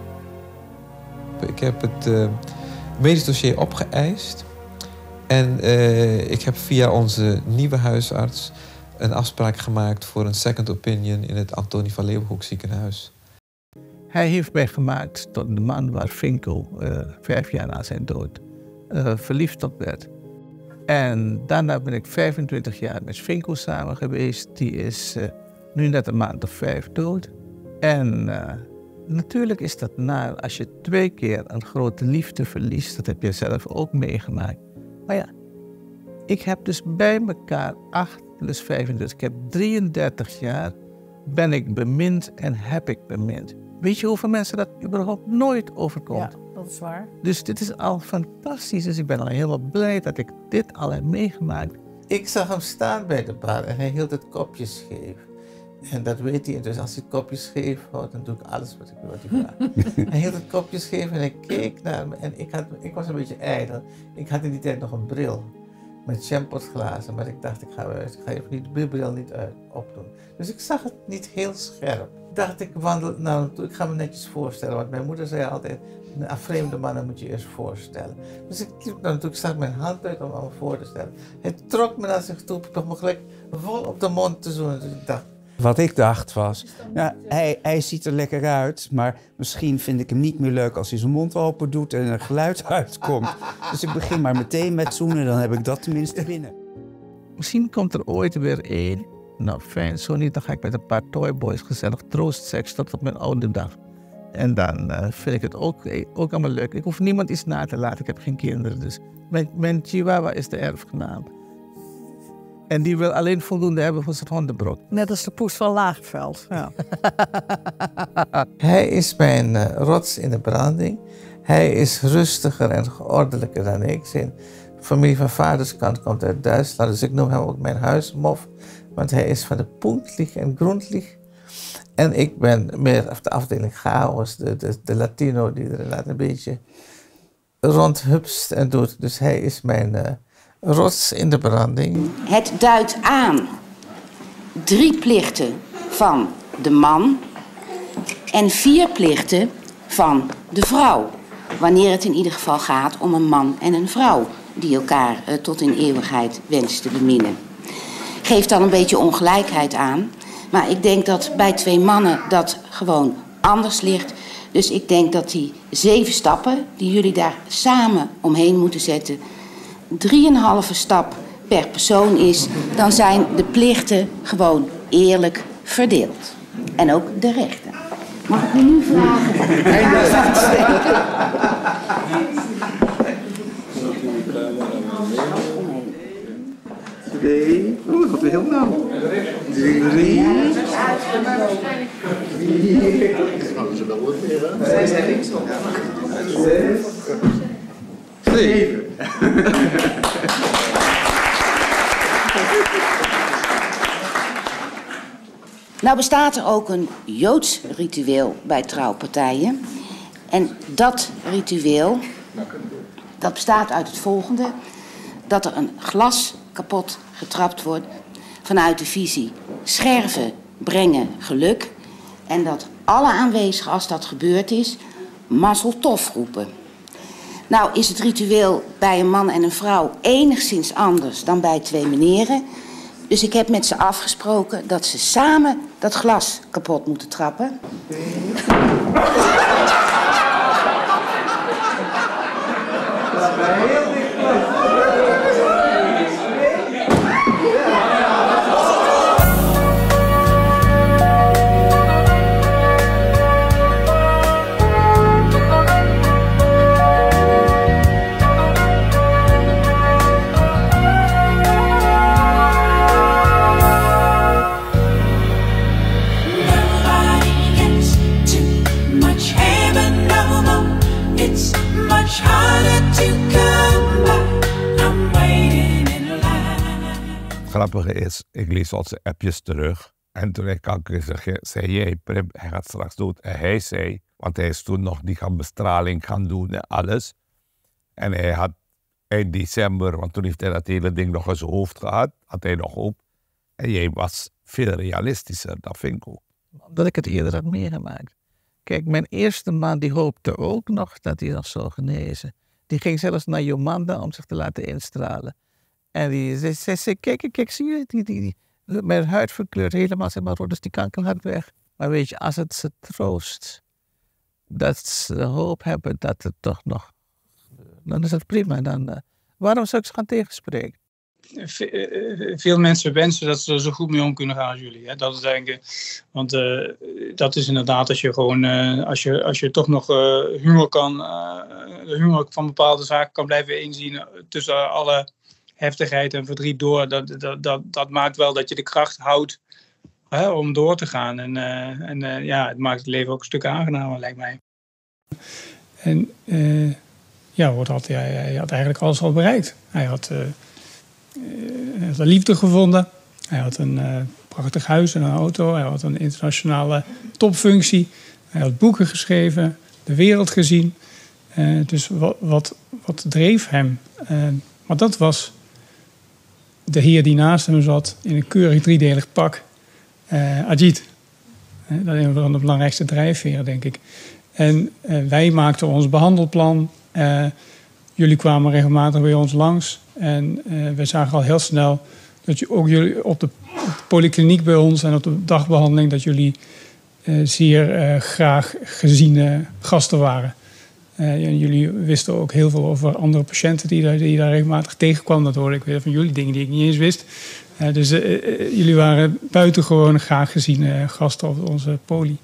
Ik heb het uh, medisch dossier opgeëist en uh, ik heb via onze nieuwe huisarts een afspraak gemaakt voor een second opinion in het Antonie van Leeuwenhoek ziekenhuis. Hij heeft mij gemaakt tot de man waar Finkel uh, vijf jaar na zijn dood uh, verliefd op werd. En daarna ben ik vijfentwintig jaar met Finkel samen geweest. Die is uh, nu net een maand of vijf dood. En uh, natuurlijk is dat naar als je twee keer een grote liefde verliest. Dat heb je zelf ook meegemaakt. Maar ja, ik heb dus bij elkaar acht plus vijfentwintig. Ik heb drieëndertig jaar ben ik bemind en heb ik bemind. Weet je hoeveel mensen dat überhaupt nooit overkomt? Ja, dat is waar. Dus dit is al fantastisch. Dus ik ben al helemaal blij dat ik dit al heb meegemaakt. Ik zag hem staan bij de bar en hij hield het kopje scheef. En dat weet hij. Dus als hij het kopje scheef houdt, dan doe ik alles wat ik wat hij vraagt. Hij hield het kopje scheef en hij keek naar me. En ik, had, ik was een beetje ijdel. Ik had in die tijd nog een bril met shampoosglazen. Maar ik dacht, ik ga, ik ga even niet, de bril niet uit, opdoen. Dus ik zag het niet heel scherp. Dacht ik, wandel naar hem toe. Ik ga me netjes voorstellen. Want mijn moeder zei altijd, een vreemde mannen moet je eerst voorstellen. Dus ik liep naar hem toe. Ik stak mijn hand uit om me voor te stellen. Hij trok me naar zich toe. Ik begon me gelijk vol op de mond te zoenen. Dus ik dacht... Wat ik dacht was, nou, hij, hij ziet er lekker uit, maar misschien vind ik hem niet meer leuk als hij zijn mond open doet en er geluid uitkomt. Dus ik begin maar meteen met zoenen, dan heb ik dat tenminste binnen. Misschien komt er ooit weer één. Nou fijn, zo niet, dan ga ik met een paar toyboys gezellig troostseks tot op mijn oude dag. En dan uh, vind ik het ook, ook allemaal leuk. Ik hoef niemand iets na te laten, ik heb geen kinderen. Dus mijn, mijn chihuahua is de erfgenaam. En die wil alleen voldoende hebben voor zijn hondenbrood. Net als de poes van Laagveld. Ja. Hij is mijn uh, rots in de branding. Hij is rustiger en geordelijker dan ik. Zijn familie van vaderskant komt uit Duitsland. Dus ik noem hem ook mijn huismof. Want hij is van de Punktlich en Grundlich. En ik ben meer af de afdeling chaos. De, de, de Latino die er laat een beetje rondhupst en doet. Dus hij is mijn... Uh, rots in de branding. Het duidt aan drie plichten van de man en vier plichten van de vrouw. Wanneer het in ieder geval gaat om een man en een vrouw die elkaar uh, tot in eeuwigheid wensen te beminnen. Geeft dan een beetje ongelijkheid aan, maar ik denk dat bij twee mannen dat gewoon anders ligt. Dus ik denk dat die zeven stappen die jullie daar samen omheen moeten zetten, drieënhalve stap per persoon is, dan zijn de plichten gewoon eerlijk verdeeld. En ook de rechten. Mag ik u nu vragen? Twee, oh, dat gaat weer heel nauw. Drie, drie. Vier. Gaan ze wel wat meer, hè? Zij zijn linksom. Zes. Zeven. Nou bestaat er ook een Joods ritueel bij trouwpartijen. En dat ritueel, dat bestaat uit het volgende. Dat er een glas kapot getrapt wordt vanuit de visie scherven brengen geluk. En dat alle aanwezigen, als dat gebeurd is, mazzel tof roepen. Nou is het ritueel bij een man en een vrouw enigszins anders dan bij twee meneren. Dus ik heb met ze afgesproken dat ze samen dat glas kapot moeten trappen. grappige is, ik lees onze appjes terug. En toen hij kanker zei, zei jij, Prim, hij gaat straks dood. En hij zei, want hij is toen nog die gaan bestraling gaan doen en alles. En hij had eind december, want toen heeft hij dat hele ding nog in zijn hoofd gehad, had hij nog op. En jij was veel realistischer dan Vinko. Omdat ik het eerder had meegemaakt. Kijk, mijn eerste man die hoopte ook nog dat hij nog zou genezen. Die ging zelfs naar Jomanda om zich te laten instralen. En die zei, zei, zei kijk, kijk, zie je, die, die, die, mijn huid verkleurt helemaal, zeg maar, rood, dus die kanker gaat weg. Maar weet je, als het ze troost, dat ze hoop hebben dat het toch nog, dan is het prima. Dan, uh, waarom zou ik ze gaan tegenspreken? Veel mensen wensen dat ze er zo goed mee om kunnen gaan als jullie. Hè? Dat is eigenlijk, want uh, dat is inderdaad als je gewoon, uh, als je, als je toch nog uh, humor kan, uh, de humor van bepaalde zaken kan blijven inzien tussen alle heftigheid en verdriet door. Dat, dat, dat, dat maakt wel dat je de kracht houdt, hè, om door te gaan. En, uh, en uh, ja, het maakt het leven ook een stuk aangenamer, lijkt mij. En uh, ja, wordt had, hij, hij had eigenlijk alles al bereikt. Hij had... Uh, Hij had een liefde gevonden. Hij had een uh, prachtig huis en een auto. Hij had een internationale topfunctie. Hij had boeken geschreven, de wereld gezien. Uh, dus wat, wat, wat dreef hem? Uh, maar dat was de heer die naast hem zat in een keurig driedelig pak. Uh, Ajit. Uh, dat is een van de belangrijkste drijfveren, denk ik. En uh, wij maakten ons behandelplan. Uh, jullie kwamen regelmatig bij ons langs. En uh, we zagen al heel snel dat je, ook jullie op de, op de polykliniek bij ons en op de dagbehandeling, dat jullie uh, zeer uh, graag geziene gasten waren. Uh, jullie wisten ook heel veel over andere patiënten die, daar, die je daar regelmatig tegenkwam. Dat hoorde ik weer van jullie, dingen die ik niet eens wist. Uh, dus uh, uh, jullie waren buitengewoon graag geziene gasten op onze poly.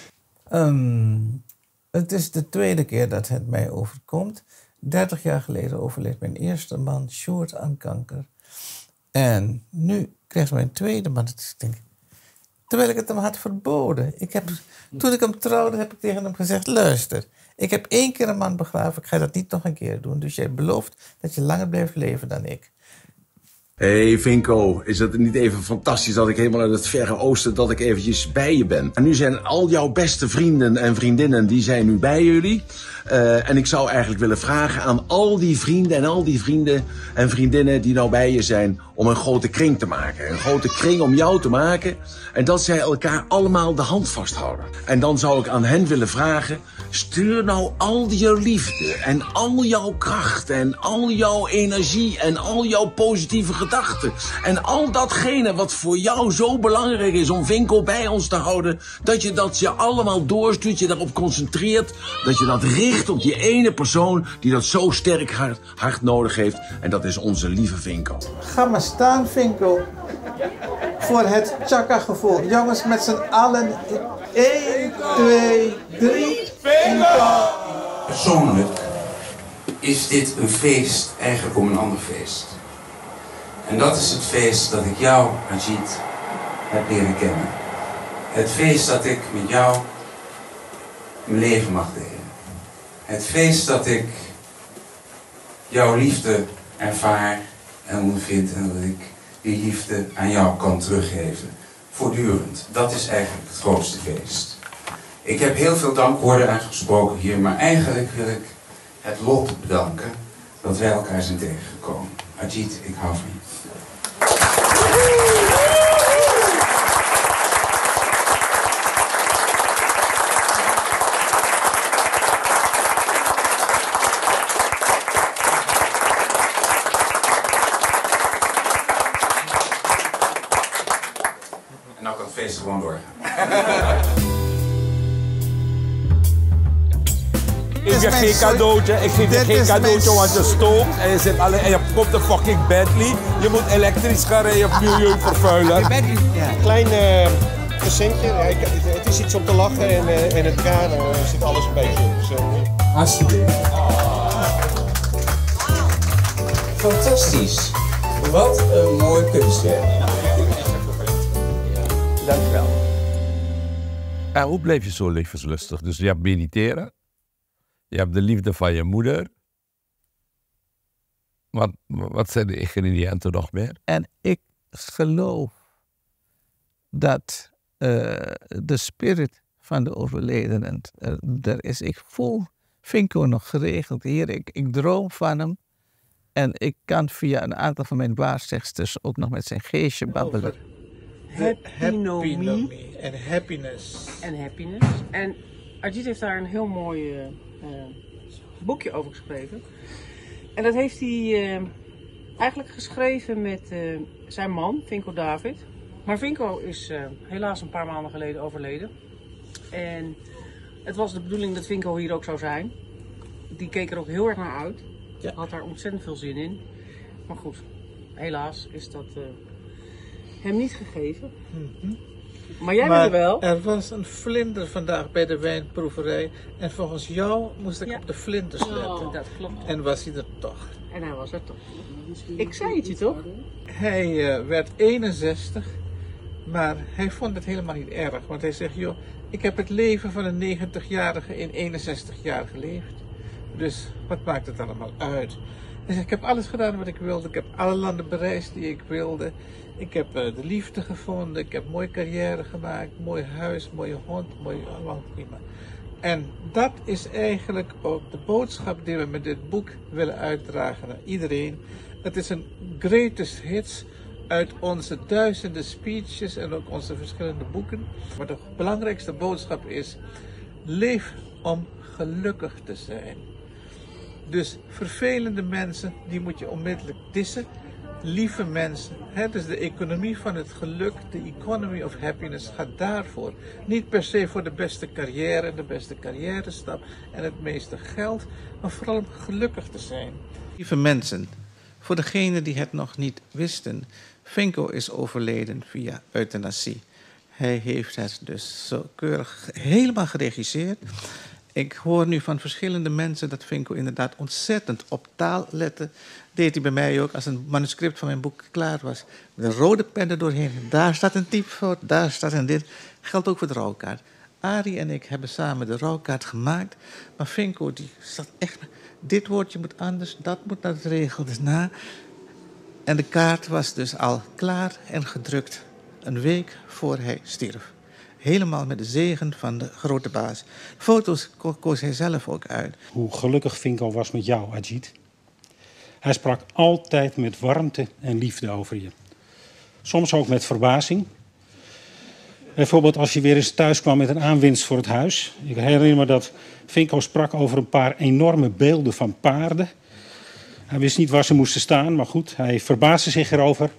Um, het is de tweede keer dat het mij overkomt. dertig jaar geleden overleed mijn eerste man, Sjoerd, aan kanker. En nu krijgt mijn tweede man het. Denk, terwijl ik het hem had verboden. Ik heb, toen ik hem trouwde, heb ik tegen hem gezegd, luister, ik heb één keer een man begraven, ik ga dat niet nog een keer doen. Dus jij belooft dat je langer blijft leven dan ik. Hé hey Vinko, is het niet even fantastisch dat ik helemaal uit het verre oosten, dat ik eventjes bij je ben. En nu zijn al jouw beste vrienden en vriendinnen, die zijn nu bij jullie. Uh, en ik zou eigenlijk willen vragen aan al die vrienden en al die vrienden en vriendinnen die nou bij je zijn, om een grote kring te maken. Een grote kring om jou te maken. En dat zij elkaar allemaal de hand vasthouden. En dan zou ik aan hen willen vragen, stuur nou al je liefde en al jouw kracht en al jouw energie en al jouw positieve gedachten. En al datgene wat voor jou zo belangrijk is om Vinko bij ons te houden, dat je dat je allemaal doorstuurt, je daarop concentreert, dat je dat richt op die ene persoon die dat zo sterk hard, hard nodig heeft. En dat is onze lieve Vinko. Ga maar staan, Vinko. Voor het Chaka-gevoel. Jongens, met z'n allen. één, twee, drie. Vinko! Persoonlijk is dit een feest eigenlijk om een ander feest. En dat is het feest dat ik jou, Ajit, heb leren kennen. Het feest dat ik met jou mijn leven mag delen. Het feest dat ik jouw liefde ervaar en ondervind en dat ik die liefde aan jou kan teruggeven. Voortdurend. Dat is eigenlijk het grootste feest. Ik heb heel veel dankwoorden uitgesproken hier, maar eigenlijk wil ik het lot bedanken dat wij elkaar zijn tegengekomen. Ajit, ik hou van je. En nou kan het feest gewoon doorgaan. Ik geef je geen cadeautje, ik geef je geen cadeautje, want je stookt en je zit alleen en je komt een fucking Bentley. Je moet elektrisch gaan rijden, milieuvervuiler. Klein uh, presentje, ja, ik, het is iets om te lachen en uh, in het kraan uh, zit alles een beetje op. Dus, uh, Alsjeblieft. Fantastisch. Wat een mooi kunstwerk. Dankjewel. En hoe bleef je zo levenslustig? Dus je hebt mediteren, je hebt de liefde van je moeder. Wat, wat zijn de ingrediënten nog meer? En ik geloof dat uh, de spirit van de overledenen uh, er is. Ik voel Vinko nog geregeld hier. Ik, ik droom van hem. En ik kan via een aantal van mijn waarzegsters ook nog met zijn geestje babbelen. Happy no me. En happiness. En happiness. En Ajit heeft daar een heel mooi uh, uh, boekje over geschreven. En dat heeft hij uh, eigenlijk geschreven met uh, zijn man, Vinko David. Maar Vinko is uh, helaas een paar maanden geleden overleden. En het was de bedoeling dat Vinko hier ook zou zijn. Die keek er ook heel erg naar uit. Ja. Had daar ontzettend veel zin in. Maar goed, helaas is dat uh, hem niet gegeven. Mm-hmm. Maar jij maar bent er wel. Er was een vlinder vandaag bij de wijnproeverij. En volgens jou moest ik ja. op de vlinders letten. Oh, dat klopt. En was hij er toch. En hij was er toch. Ik zei het je toch? Hij uh, werd eenenzestig. Maar hij vond het helemaal niet erg. Want hij zegt, joh, ik heb het leven van een negentigjarige in eenenzestig jaar geleefd. Dus wat maakt het allemaal uit? Hij zegt, ik heb alles gedaan wat ik wilde. Ik heb alle landen bereisd die ik wilde. Ik heb uh, de liefde gevonden. Ik heb een mooie carrière gemaakt. Mooi huis, mooie hond, mooi allemaal prima. En dat is eigenlijk ook de boodschap die we met dit boek willen uitdragen naar iedereen. Het is een greatest hits uit onze duizenden speeches en ook onze verschillende boeken. Maar de belangrijkste boodschap is, leef om gelukkig te zijn. Dus vervelende mensen, die moet je onmiddellijk dissen. Lieve mensen, hè, dus de economie van het geluk, de economy of happiness gaat daarvoor. Niet per se voor de beste carrière, de beste carrière stap en het meeste geld, maar vooral om gelukkig te zijn. Lieve mensen, voor degenen die het nog niet wisten, Vinko is overleden via euthanasie. Hij heeft het dus zo keurig helemaal geregisseerd. Ik hoor nu van verschillende mensen dat Vinko inderdaad ontzettend op taal lette. Deed hij bij mij ook als een manuscript van mijn boek klaar was. Met een rode pen er doorheen. Daar staat een typfout, daar staat een dit. Geldt ook voor de rouwkaart. Arie en ik hebben samen de rouwkaart gemaakt. Maar Vinko die zat echt... Dit woordje moet anders, dat moet naar de regel dus na. En de kaart was dus al klaar en gedrukt. Een week voor hij stierf. Helemaal met de zegen van de grote baas. Foto's ko- koos hij zelf ook uit. Hoe gelukkig Vinko was met jou, Ajit. Hij sprak altijd met warmte en liefde over je. Soms ook met verbazing. Bijvoorbeeld als je weer eens thuis kwam met een aanwinst voor het huis. Ik herinner me dat Vinko sprak over een paar enorme beelden van paarden. Hij wist niet waar ze moesten staan, maar goed, hij verbaasde zich erover.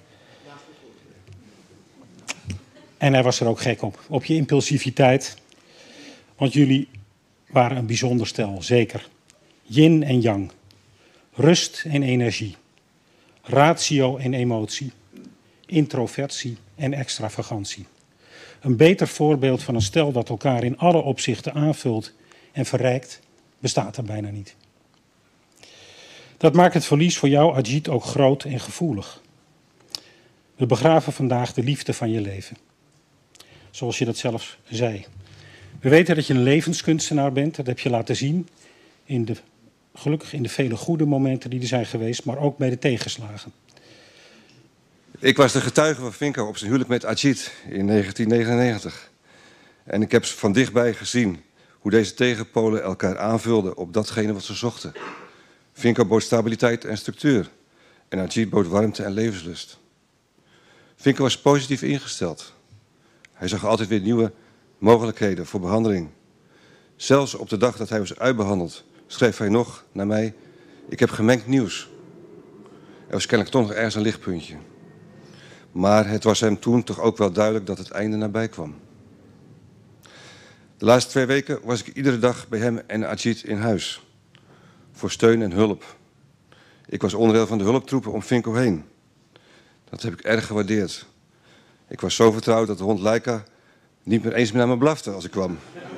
En hij was er ook gek op, op je impulsiviteit. Want jullie waren een bijzonder stel, zeker. Yin en yang. Rust en energie. Ratio en emotie. Introversie en extravagantie. Een beter voorbeeld van een stel dat elkaar in alle opzichten aanvult en verrijkt, bestaat er bijna niet. Dat maakt het verlies voor jou, Ajit, ook groot en gevoelig. We begraven vandaag de liefde van je leven. Zoals je dat zelf zei. We weten dat je een levenskunstenaar bent. Dat heb je laten zien. In de, gelukkig in de vele goede momenten die er zijn geweest. Maar ook bij de tegenslagen. Ik was de getuige van Vinko op zijn huwelijk met Ajit in negentien negenennegentig. En ik heb van dichtbij gezien hoe deze tegenpolen elkaar aanvulden op datgene wat ze zochten. Vinko bood stabiliteit en structuur. En Ajit bood warmte en levenslust. Vinko was positief ingesteld. Hij zag altijd weer nieuwe mogelijkheden voor behandeling. Zelfs op de dag dat hij was uitbehandeld, schreef hij nog naar mij: ik heb gemengd nieuws. Er was kennelijk toch nog ergens een lichtpuntje. Maar het was hem toen toch ook wel duidelijk dat het einde nabij kwam. De laatste twee weken was ik iedere dag bij hem en Ajit in huis. Voor steun en hulp. Ik was onderdeel van de hulptroepen om Vinko heen. Dat heb ik erg gewaardeerd. Ik was zo vertrouwd dat de hond Laika niet meer eens meer naar me blafte als ik kwam.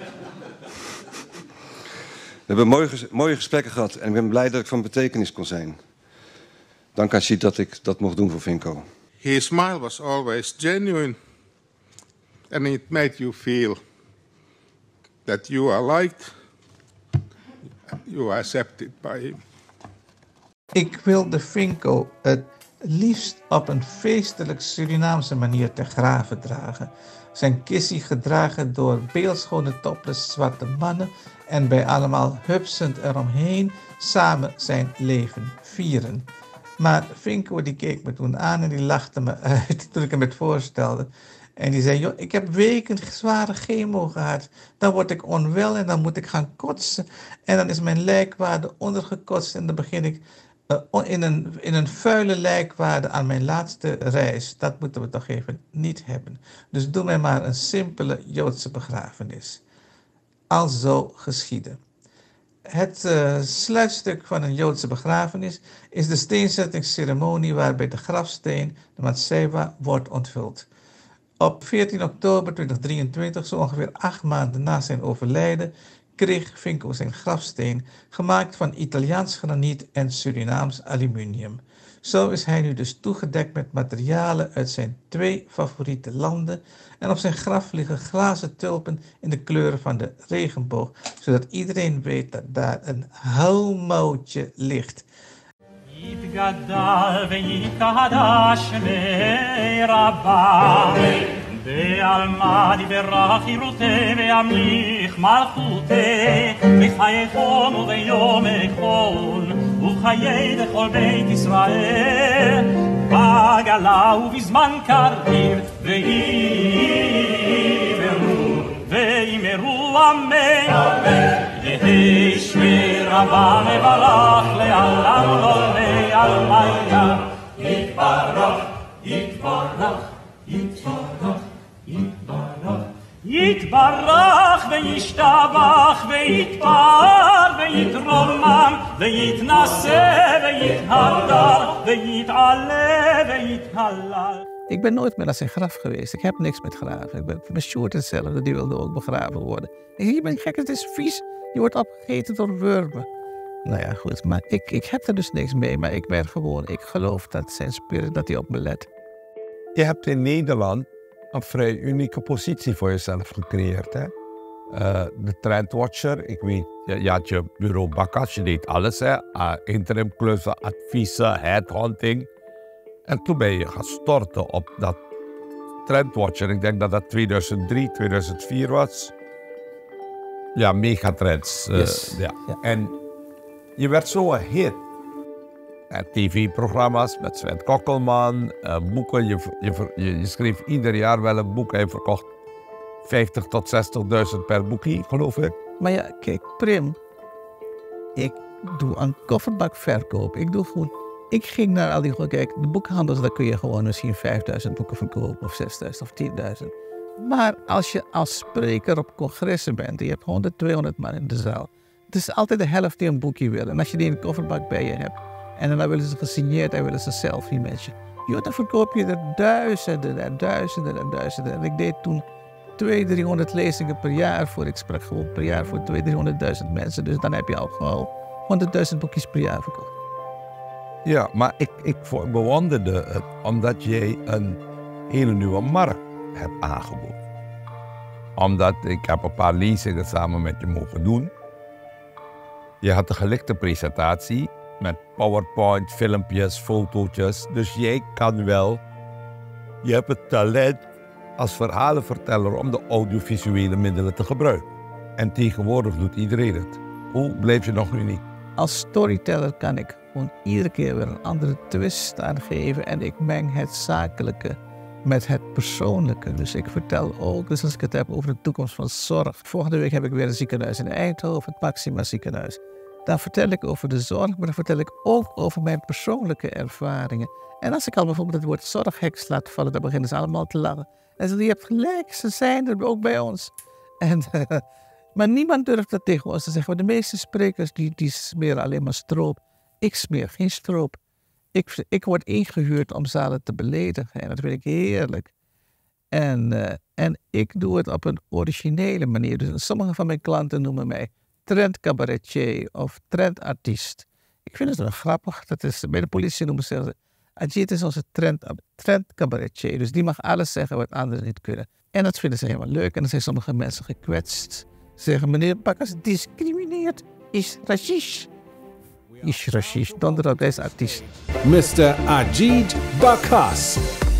We hebben mooie, mooie gesprekken gehad en ik ben blij dat ik van betekenis kon zijn. Dank aan Ajit dat ik dat mocht doen voor Vinko. His smile was always genuine. And it made you feel that you are liked. You are accepted by him. Ik wilde Vinko het liefst op een feestelijk Surinaamse manier te graven dragen. Zijn kissie gedragen door beeldschone topless zwarte mannen en bij allemaal hupsend eromheen samen zijn leven vieren. Maar Vinko die keek me toen aan en die lachte me uit toen ik hem het voorstelde. En die zei, joh, ik heb weken zware chemo gehad. Dan word ik onwel en dan moet ik gaan kotsen. En dan is mijn lijkwaarde ondergekotst en dan begin ik uh, in, een, in een vuile lijkwaarde aan mijn laatste reis. Dat moeten we toch even niet hebben. Dus doe mij maar een simpele Joodse begrafenis. Alzo geschieden. Het uh, sluitstuk van een Joodse begrafenis is de steenzettingsceremonie waarbij de grafsteen, de Matsewa, wordt onthuld. Op veertien oktober tweeduizend drieëntwintig, zo ongeveer acht maanden na zijn overlijden, kreeg Vinko zijn grafsteen, gemaakt van Italiaans graniet en Surinaams aluminium. Zo is hij nu dus toegedekt met materialen uit zijn twee favoriete landen en op zijn graf liggen glazen tulpen in de kleuren van de regenboog, zodat iedereen weet dat daar een homootje ligt. יתגדל ויתקדש מרבה בעלמא דברה חירותי וימליך מלכותי בחיי חון וביום חון ובחיי דכל בית ישראל בגלה ובזמן קריר וימרו וימרו אמן יהי שמי רבה מברך לעולם עולמי עלמיה יתברך יתברך יתברך יתברך יתברך וישתבח ויתפאר ויתרומם ויתנשא ויתהדר ויתעלה ויתהלל. Ik ben nooit meer naar zijn graf geweest. Ik heb niks met graven. Ik ben met Sjoerd hetzelfde, die wilde ook begraven worden. Ik zeg, je bent gek, het is vies. Je wordt opgegeten door wurmen. Nou ja, goed, maar ik, ik heb er dus niks mee. Maar ik ben gewoon, ik geloof dat zijn spirit, dat hij op me let. Je hebt in Nederland een vrij unieke positie voor jezelf gecreëerd, hè? Uh, de Trendwatcher, ik weet, je, je had je bureau Bakkas, je deed alles, hè? Uh, interimklussen, adviezen, headhunting. En toen ben je gaan storten op dat Trendwatcher. Ik denk dat dat tweeduizend drie, tweeduizend vier was. Ja, megatrends. Uh, Yes. ja. Ja. En je werd zo een hit. En T V-programma's met Sven Kokkelman, uh, boeken. Je, je, je, je schreef ieder jaar wel een boek en je verkocht vijftig tot zestigduizend per boekje, geloof ik. Maar ja, kijk, Prim. Ik doe een kofferbakverkoop. Ik doe gewoon... Ik ging naar al die... Kijk, de boekhandels, daar kun je gewoon misschien vijfduizend boeken verkopen. Of zesduizend of tienduizend. Maar als je als spreker op congressen bent, en je hebt honderd, tweehonderd man in de zaal. Het is altijd de helft die een boekje willen. En als je die in een kofferbak bij je hebt, en dan willen ze gesigneerd en willen ze een selfie met je. Joh, dan verkoop je er duizenden en duizenden en duizenden. En ik deed toen tweehonderd, driehonderd lezingen per jaar voor. Ik sprak gewoon per jaar voor tweehonderd, driehonderdduizend mensen. Dus dan heb je al gewoon honderdduizend boekjes per jaar verkocht. Ja, maar ik, ik bewonderde het omdat jij een hele nieuwe markt hebt aangeboden. Omdat ik heb een paar lezingen samen met je mogen doen. Je had een gelikte presentatie met PowerPoint, filmpjes, fotootjes. Dus jij kan wel, je hebt het talent als verhalenverteller om de audiovisuele middelen te gebruiken. En tegenwoordig doet iedereen het. Hoe blijf je nog uniek? Als storyteller kan ik gewoon iedere keer weer een andere twist aan geven. En ik meng het zakelijke met het persoonlijke. Dus ik vertel ook, dus als ik het heb over de toekomst van zorg. Volgende week heb ik weer een ziekenhuis in Eindhoven, het Maxima ziekenhuis. Dan vertel ik over de zorg, maar dan vertel ik ook over mijn persoonlijke ervaringen. En als ik al bijvoorbeeld het woord zorgheks laat vallen, dan beginnen ze allemaal te lachen. En ze zeggen, je hebt gelijk, ze zijn er ook bij ons. En, uh, maar niemand durft dat tegen ons te zeggen. Want de meeste sprekers die, die smeren alleen maar stroop. Ik smeer geen stroop. Ik, ik word ingehuurd om zalen te beledigen. En dat vind ik heerlijk. En, uh, en ik doe het op een originele manier. Dus sommige van mijn klanten noemen mij trendcabaretier of trendartiest. Ik vind het wel grappig. Dat is, bij de politie noemen ze het. Ajit is onze trend, trendcabaretier. Dus die mag alles zeggen wat anderen niet kunnen. En dat vinden ze helemaal leuk. En dan zijn sommige mensen gekwetst. Ze zeggen, meneer Bakkas discrimineert, is racist. Ish Rashish, donderdag is artiest. mister Ajit Bakas.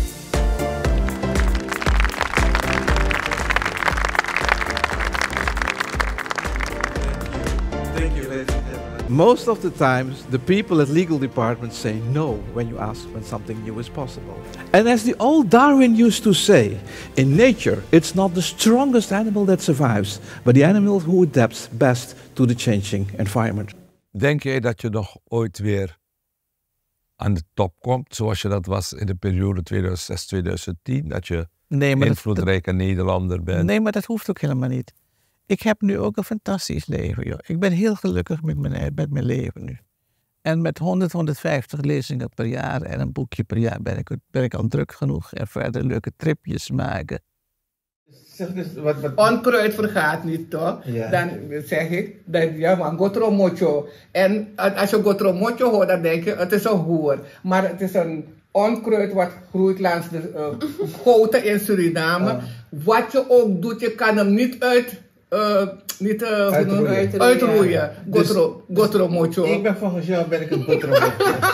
Most of the times, the people at legal departments say no when you ask when something new is possible. And as the old Darwin used to say, in nature, it's not the strongest animal that survives, but the animal who adapts best to the changing environment. Denk jij dat je nog ooit weer aan de top komt, zoals je dat was in de periode tweeduizend zes tot tweeduizend tien, dat je nee, invloedrijke Nederlander bent? Nee, maar dat hoeft ook helemaal niet. Ik heb nu ook een fantastisch leven, joh. Ik ben heel gelukkig met mijn, met mijn leven nu. En met honderd, honderdvijftig lezingen per jaar en een boekje per jaar ben ik, ben ik al druk genoeg. En verder leuke tripjes maken. Zeg dus, wat, wat... Onkruid vergaat niet, toch? Ja. Dan zeg ik, dat, ja man, gotro mocho. En als je gotro mocho hoort, dan denk je, het is een hoer. Maar het is een onkruid wat groeit langs de uh, goten in Suriname. Oh. Wat je ook doet, je kan hem niet uit... Uh, niet uh, uitroeien. uitroeien. uitroeien. Gotro, dus, gotro mocho. Ik ben volgens jou ben ik een gotro mocho.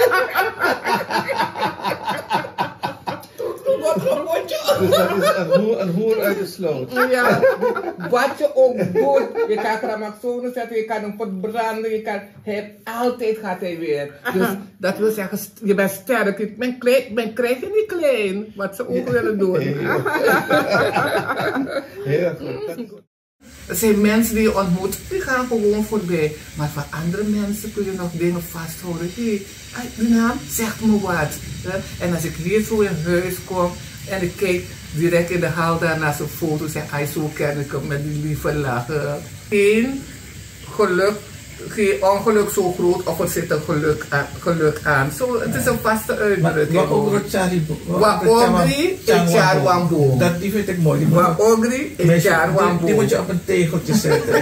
Dus dat is een hoer, een hoer uit de sloot. Ja, wat je ook doet, je kan gramaxone zetten, je kan hem verbranden, je kan, hij, altijd gaat hij weer. Dus dat wil zeggen, je bent sterk, ik ben, klein, ben krijg je niet klein, wat ze ook willen doen. Heel goed. Er zijn mensen die je ontmoet, die gaan gewoon voorbij. Maar van andere mensen kun je nog dingen vasthouden. Hé, hey, die naam zegt me wat. Hè? En als ik hier zo in huis kom en ik kijk direct in de hal daar naar zijn foto, zeg hij, zo ken ik hem met die lieve lachen. Geen geluk, geen ongeluk zo groot of er zit een geluk aan. Geluk aan. Zo, het is een vaste uitdrukking. Wat ogri chari Wat ogri char wambo. Dat die vind ik mooi. Wat ogri char wambo. Die moet je op een tegeltje zetten.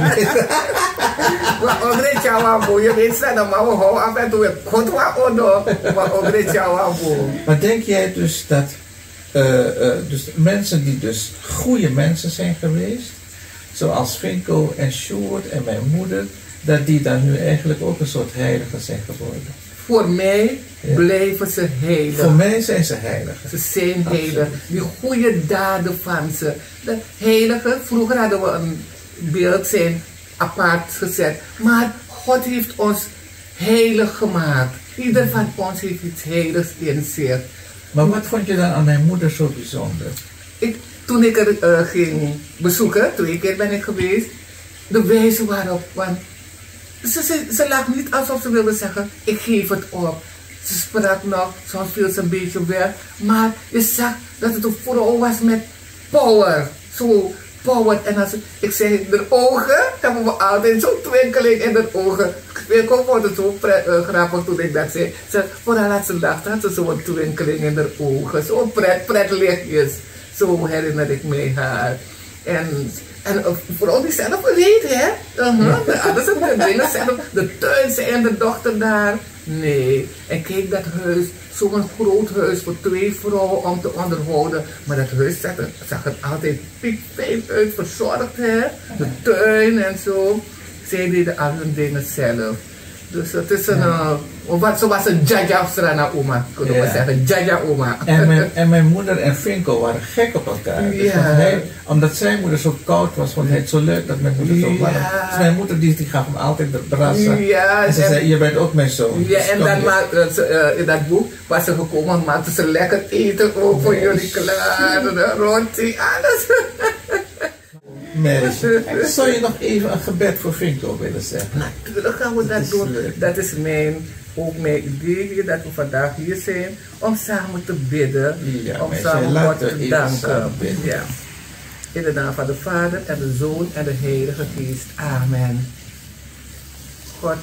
Wat ogri char wambo. Je weet dat maar we houden af en toe goed wat odo. Wat ogri char wambo. Maar denk jij dus dat uh, uh, dus mensen die dus goede mensen zijn geweest, zoals Vinko en Sjoerd en mijn moeder, dat die dan nu eigenlijk ook een soort heilige zijn geworden? Voor mij ja. blijven ze heilig. Voor mij zijn ze heilig. Ze zijn heilig. Die goede daden van ze. De heilige, vroeger hadden we een beeld zijn apart gezet. Maar God heeft ons heilig gemaakt. Ieder van ons heeft iets heiligs in zich. Maar wat vond je dan aan mijn moeder zo bijzonder? Ik, toen ik er uh, ging bezoeken, twee keer ben ik geweest, de wijze waarop, want Ze, ze, ze lag niet alsof ze wilde zeggen, ik geef het op. Ze sprak nog, soms viel ze een beetje weg. Maar je zag dat het een vrouw was met power. Zo power. En als ik zei, de ogen hebben we altijd zo'n twinkeling in de ogen. Ik vond het zo uh, grappig toen ik dat zei. Ze, vooral als ze lachte, had ze zo'n twinkeling in de ogen. Zo'n pret, pretlichtjes. Zo herinner ik mij haar. En... En uh, vooral die zelf weet, hè? Uh-huh. De ouders en de dingen zelf, de thuis en de dochter daar. Nee. En kijk dat huis, zo'n groot huis voor twee vrouwen om te onderhouden. Maar dat huis zag er, zag er altijd piekfijn uit, verzorgd, hè? De tuin en zo. Zij deden al hun dingen zelf. Dus het is een, uh, wat, zo was een Jaja Strana oma, kunnen we ja. zeggen, Jaja oma. En mijn, en mijn moeder en Vinko waren gek op elkaar. Dus ja. hij, omdat zijn moeder zo koud was, vond hij het zo leuk dat mijn moeder zo warm. Ja. Dus mijn moeder die, die gaf hem altijd de brassen. Ja, en ze en, zei, je bent ook mijn zoon. Ja, dus en dan maakte ze, uh, in dat boek was ze gekomen, maakte ze lekker eten ook voor jullie klaar. De roti, alles. Meisje. Zou je nog even een gebed voor Vinko willen zeggen? Natuurlijk gaan we dat, dat doen. Leuk. Dat is mijn, ook mijn idee hier, dat we vandaag hier zijn, om samen te bidden, ja, om samen God te danken. Ja. In de naam van de Vader en de Zoon en de Heilige Geest. Amen. God,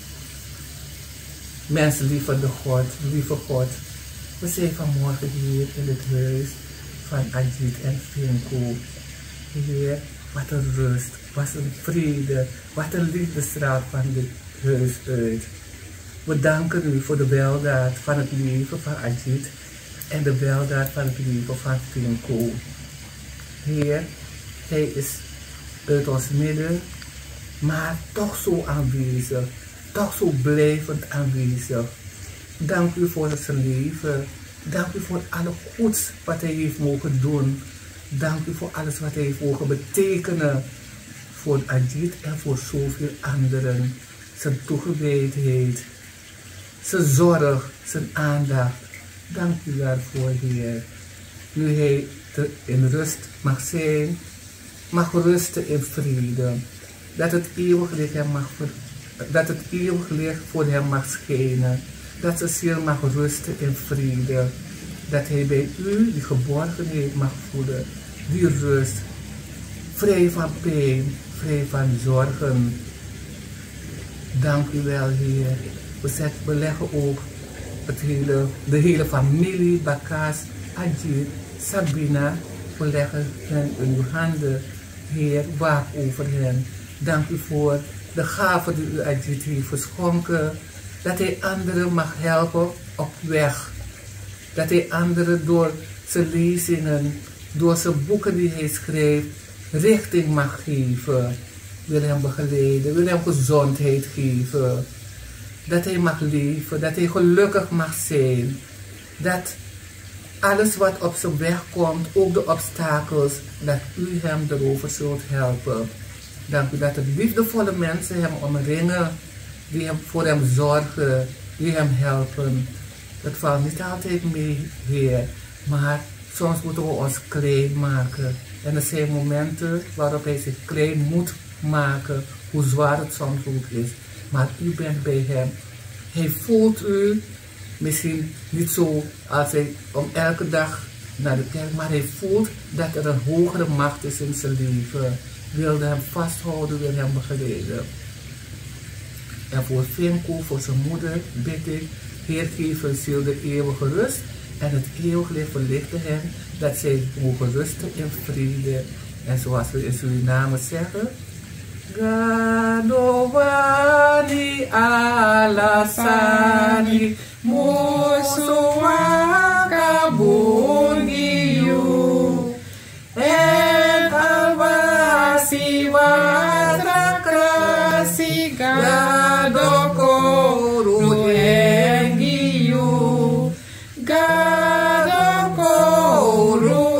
mensen lieve de God, lieve God, we zijn vanmorgen hier in het huis van Ajit en Vinko. Heer, wat een rust, wat een vrede, wat een liefde straalt van dit huis uit. We danken u voor de weldaad van het leven van Ajit en de weldaad van het leven van Vinko. Heer, hij is uit ons midden, maar toch zo aanwezig. toch zo blijvend aanwezig. Dank u voor zijn leven. Dank u voor alle goeds wat hij heeft mogen doen. Dank u voor alles wat hij heeft mogen betekenen. Voor Ajit en voor zoveel anderen. Zijn toegewijdheid, zijn zorg, zijn aandacht. Dank u daarvoor, Heer. Nu hij te, in rust mag zijn, mag rusten in vrede. Dat het eeuwig licht hem mag ver, dat het eeuwig licht voor hem mag schijnen. Dat zijn ziel mag rusten in vrede. Dat hij bij u die geborgenheid mag voelen, die rust. Vrij van pijn, vrij van zorgen. Dank u wel, Heer. We, zet, we leggen ook het hele, de hele familie, Bakas, Ajit, Sabina, we leggen hen in uw handen. Heer, waak over hen. Dank u voor de gave die u Ajit heeft geschonken. Dat hij anderen mag helpen op weg. Dat hij anderen door zijn lezingen, door zijn boeken die hij schrijft, richting mag geven. Wil hem begeleiden, wil hem gezondheid geven. Dat hij mag leven, dat hij gelukkig mag zijn. Dat alles wat op zijn weg komt, ook de obstakels, dat u hem erover zult helpen. Dank u dat er liefdevolle mensen hem omringen, die hem, voor hem zorgen, die hem helpen. Dat valt niet altijd mee, Heer, maar soms moeten we ons klein maken. En er zijn momenten waarop hij zich klein moet maken, hoe zwaar het soms ook is. Maar u bent bij hem. Hij voelt u, misschien niet zo als hij om elke dag naar de kerk, maar hij voelt dat er een hogere macht is in zijn leven. Wilde hem vasthouden, wil hem begeleiden. En voor Finko, voor zijn moeder, bid ik, Heer, geef hun ziel de eeuwige rust en het eeuwig licht verlichten hen, dat zij mogen rusten in vrede. En zoals we in Suriname zeggen, Gadowani alasani musuwaka bungiyu en alwasi watra krasi gadokoro engiyu gadokoro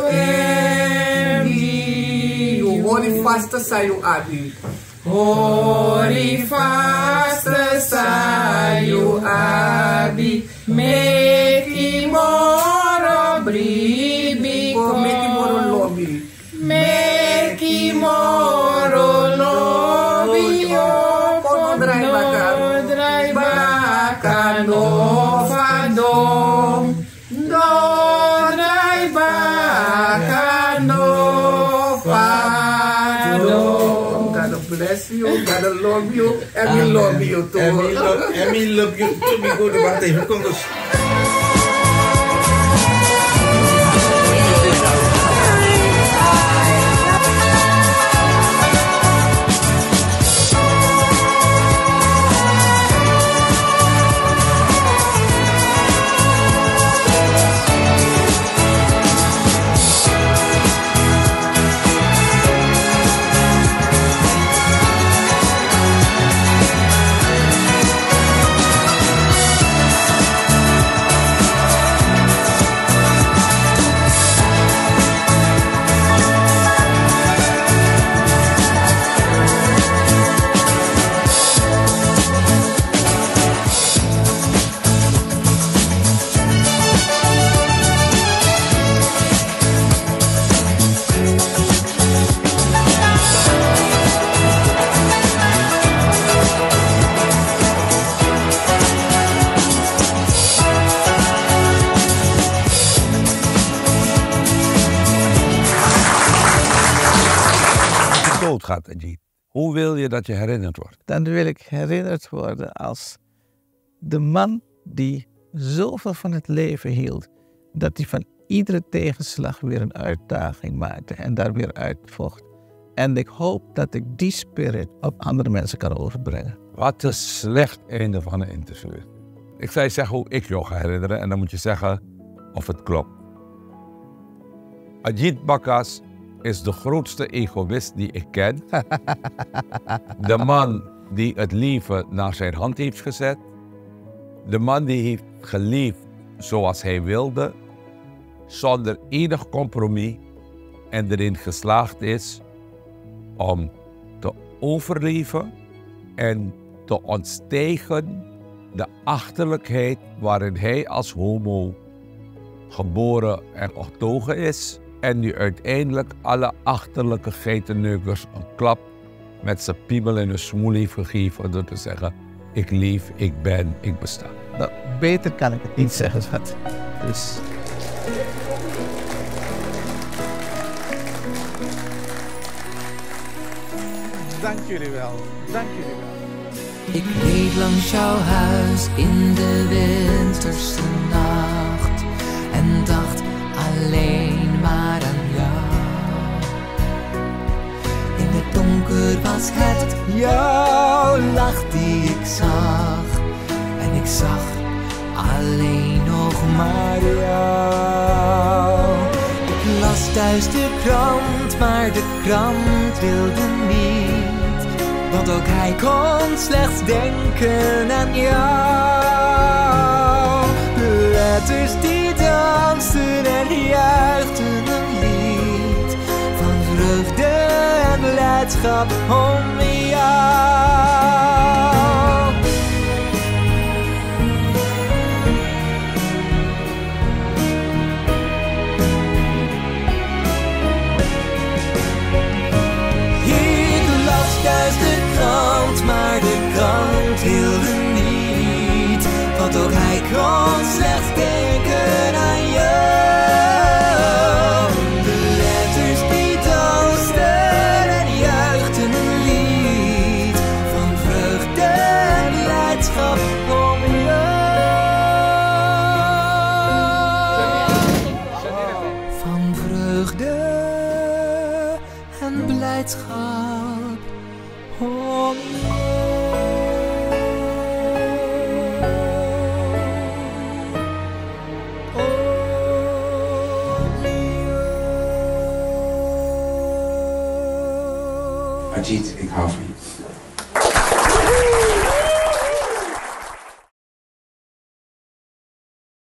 engiyu. Holy faster sayo abi. Holy faster sayo abi. Make moro bribi ko. Make moro lobby. Make moro lobby. Oh, kono drai bakar. Drai bakar no fadom. No drai bakar no fadom. Bless you, God love you, and we love you too. And we love, and we love you too. We go to wacht even, kom dus. Gaat, Ajit. Hoe wil je dat je herinnerd wordt? Dan wil ik herinnerd worden als de man die zoveel van het leven hield, dat hij van iedere tegenslag weer een uitdaging maakte en daar weer uitvocht. En ik hoop dat ik die spirit op andere mensen kan overbrengen. Wat een slecht einde van een interview. Ik zou je zeggen hoe ik jou ga herinneren en dan moet je zeggen of het klopt. Ajit Bakas is de grootste egoïst die ik ken. De man die het leven naar zijn hand heeft gezet. De man die heeft geleefd zoals hij wilde, zonder enig compromis en erin geslaagd is om te overleven en te ontstijgen de achterlijkheid waarin hij als homo geboren en getogen is en nu uiteindelijk alle achterlijke geitenneukers een klap met zijn piemel in hun smoel heeft gegeven door te zeggen: ik leef, ik ben, ik besta. Nou, beter kan ik het niet zeggen, schat. Dus... Dank jullie wel. Dank jullie wel. Ik reed langs jouw huis in de winterse nacht en dacht alleen maar aan jou. In het donker was het jouw lach die ik zag en ik zag alleen nog maar jou. Ik las thuis de krant, maar de krant wilde niet. Want ook hij kon slechts denken aan jou. De letters die dansten en juichten een lied van vreugde en blijdschap om jou. Maar de krant wilde niet, want ook hij kon slechts denken aan jou. De letters die dansten en juichten een lied van vreugde en blijdschap om jou. Van vreugde en blijdschap om Ajit, ik hou van je.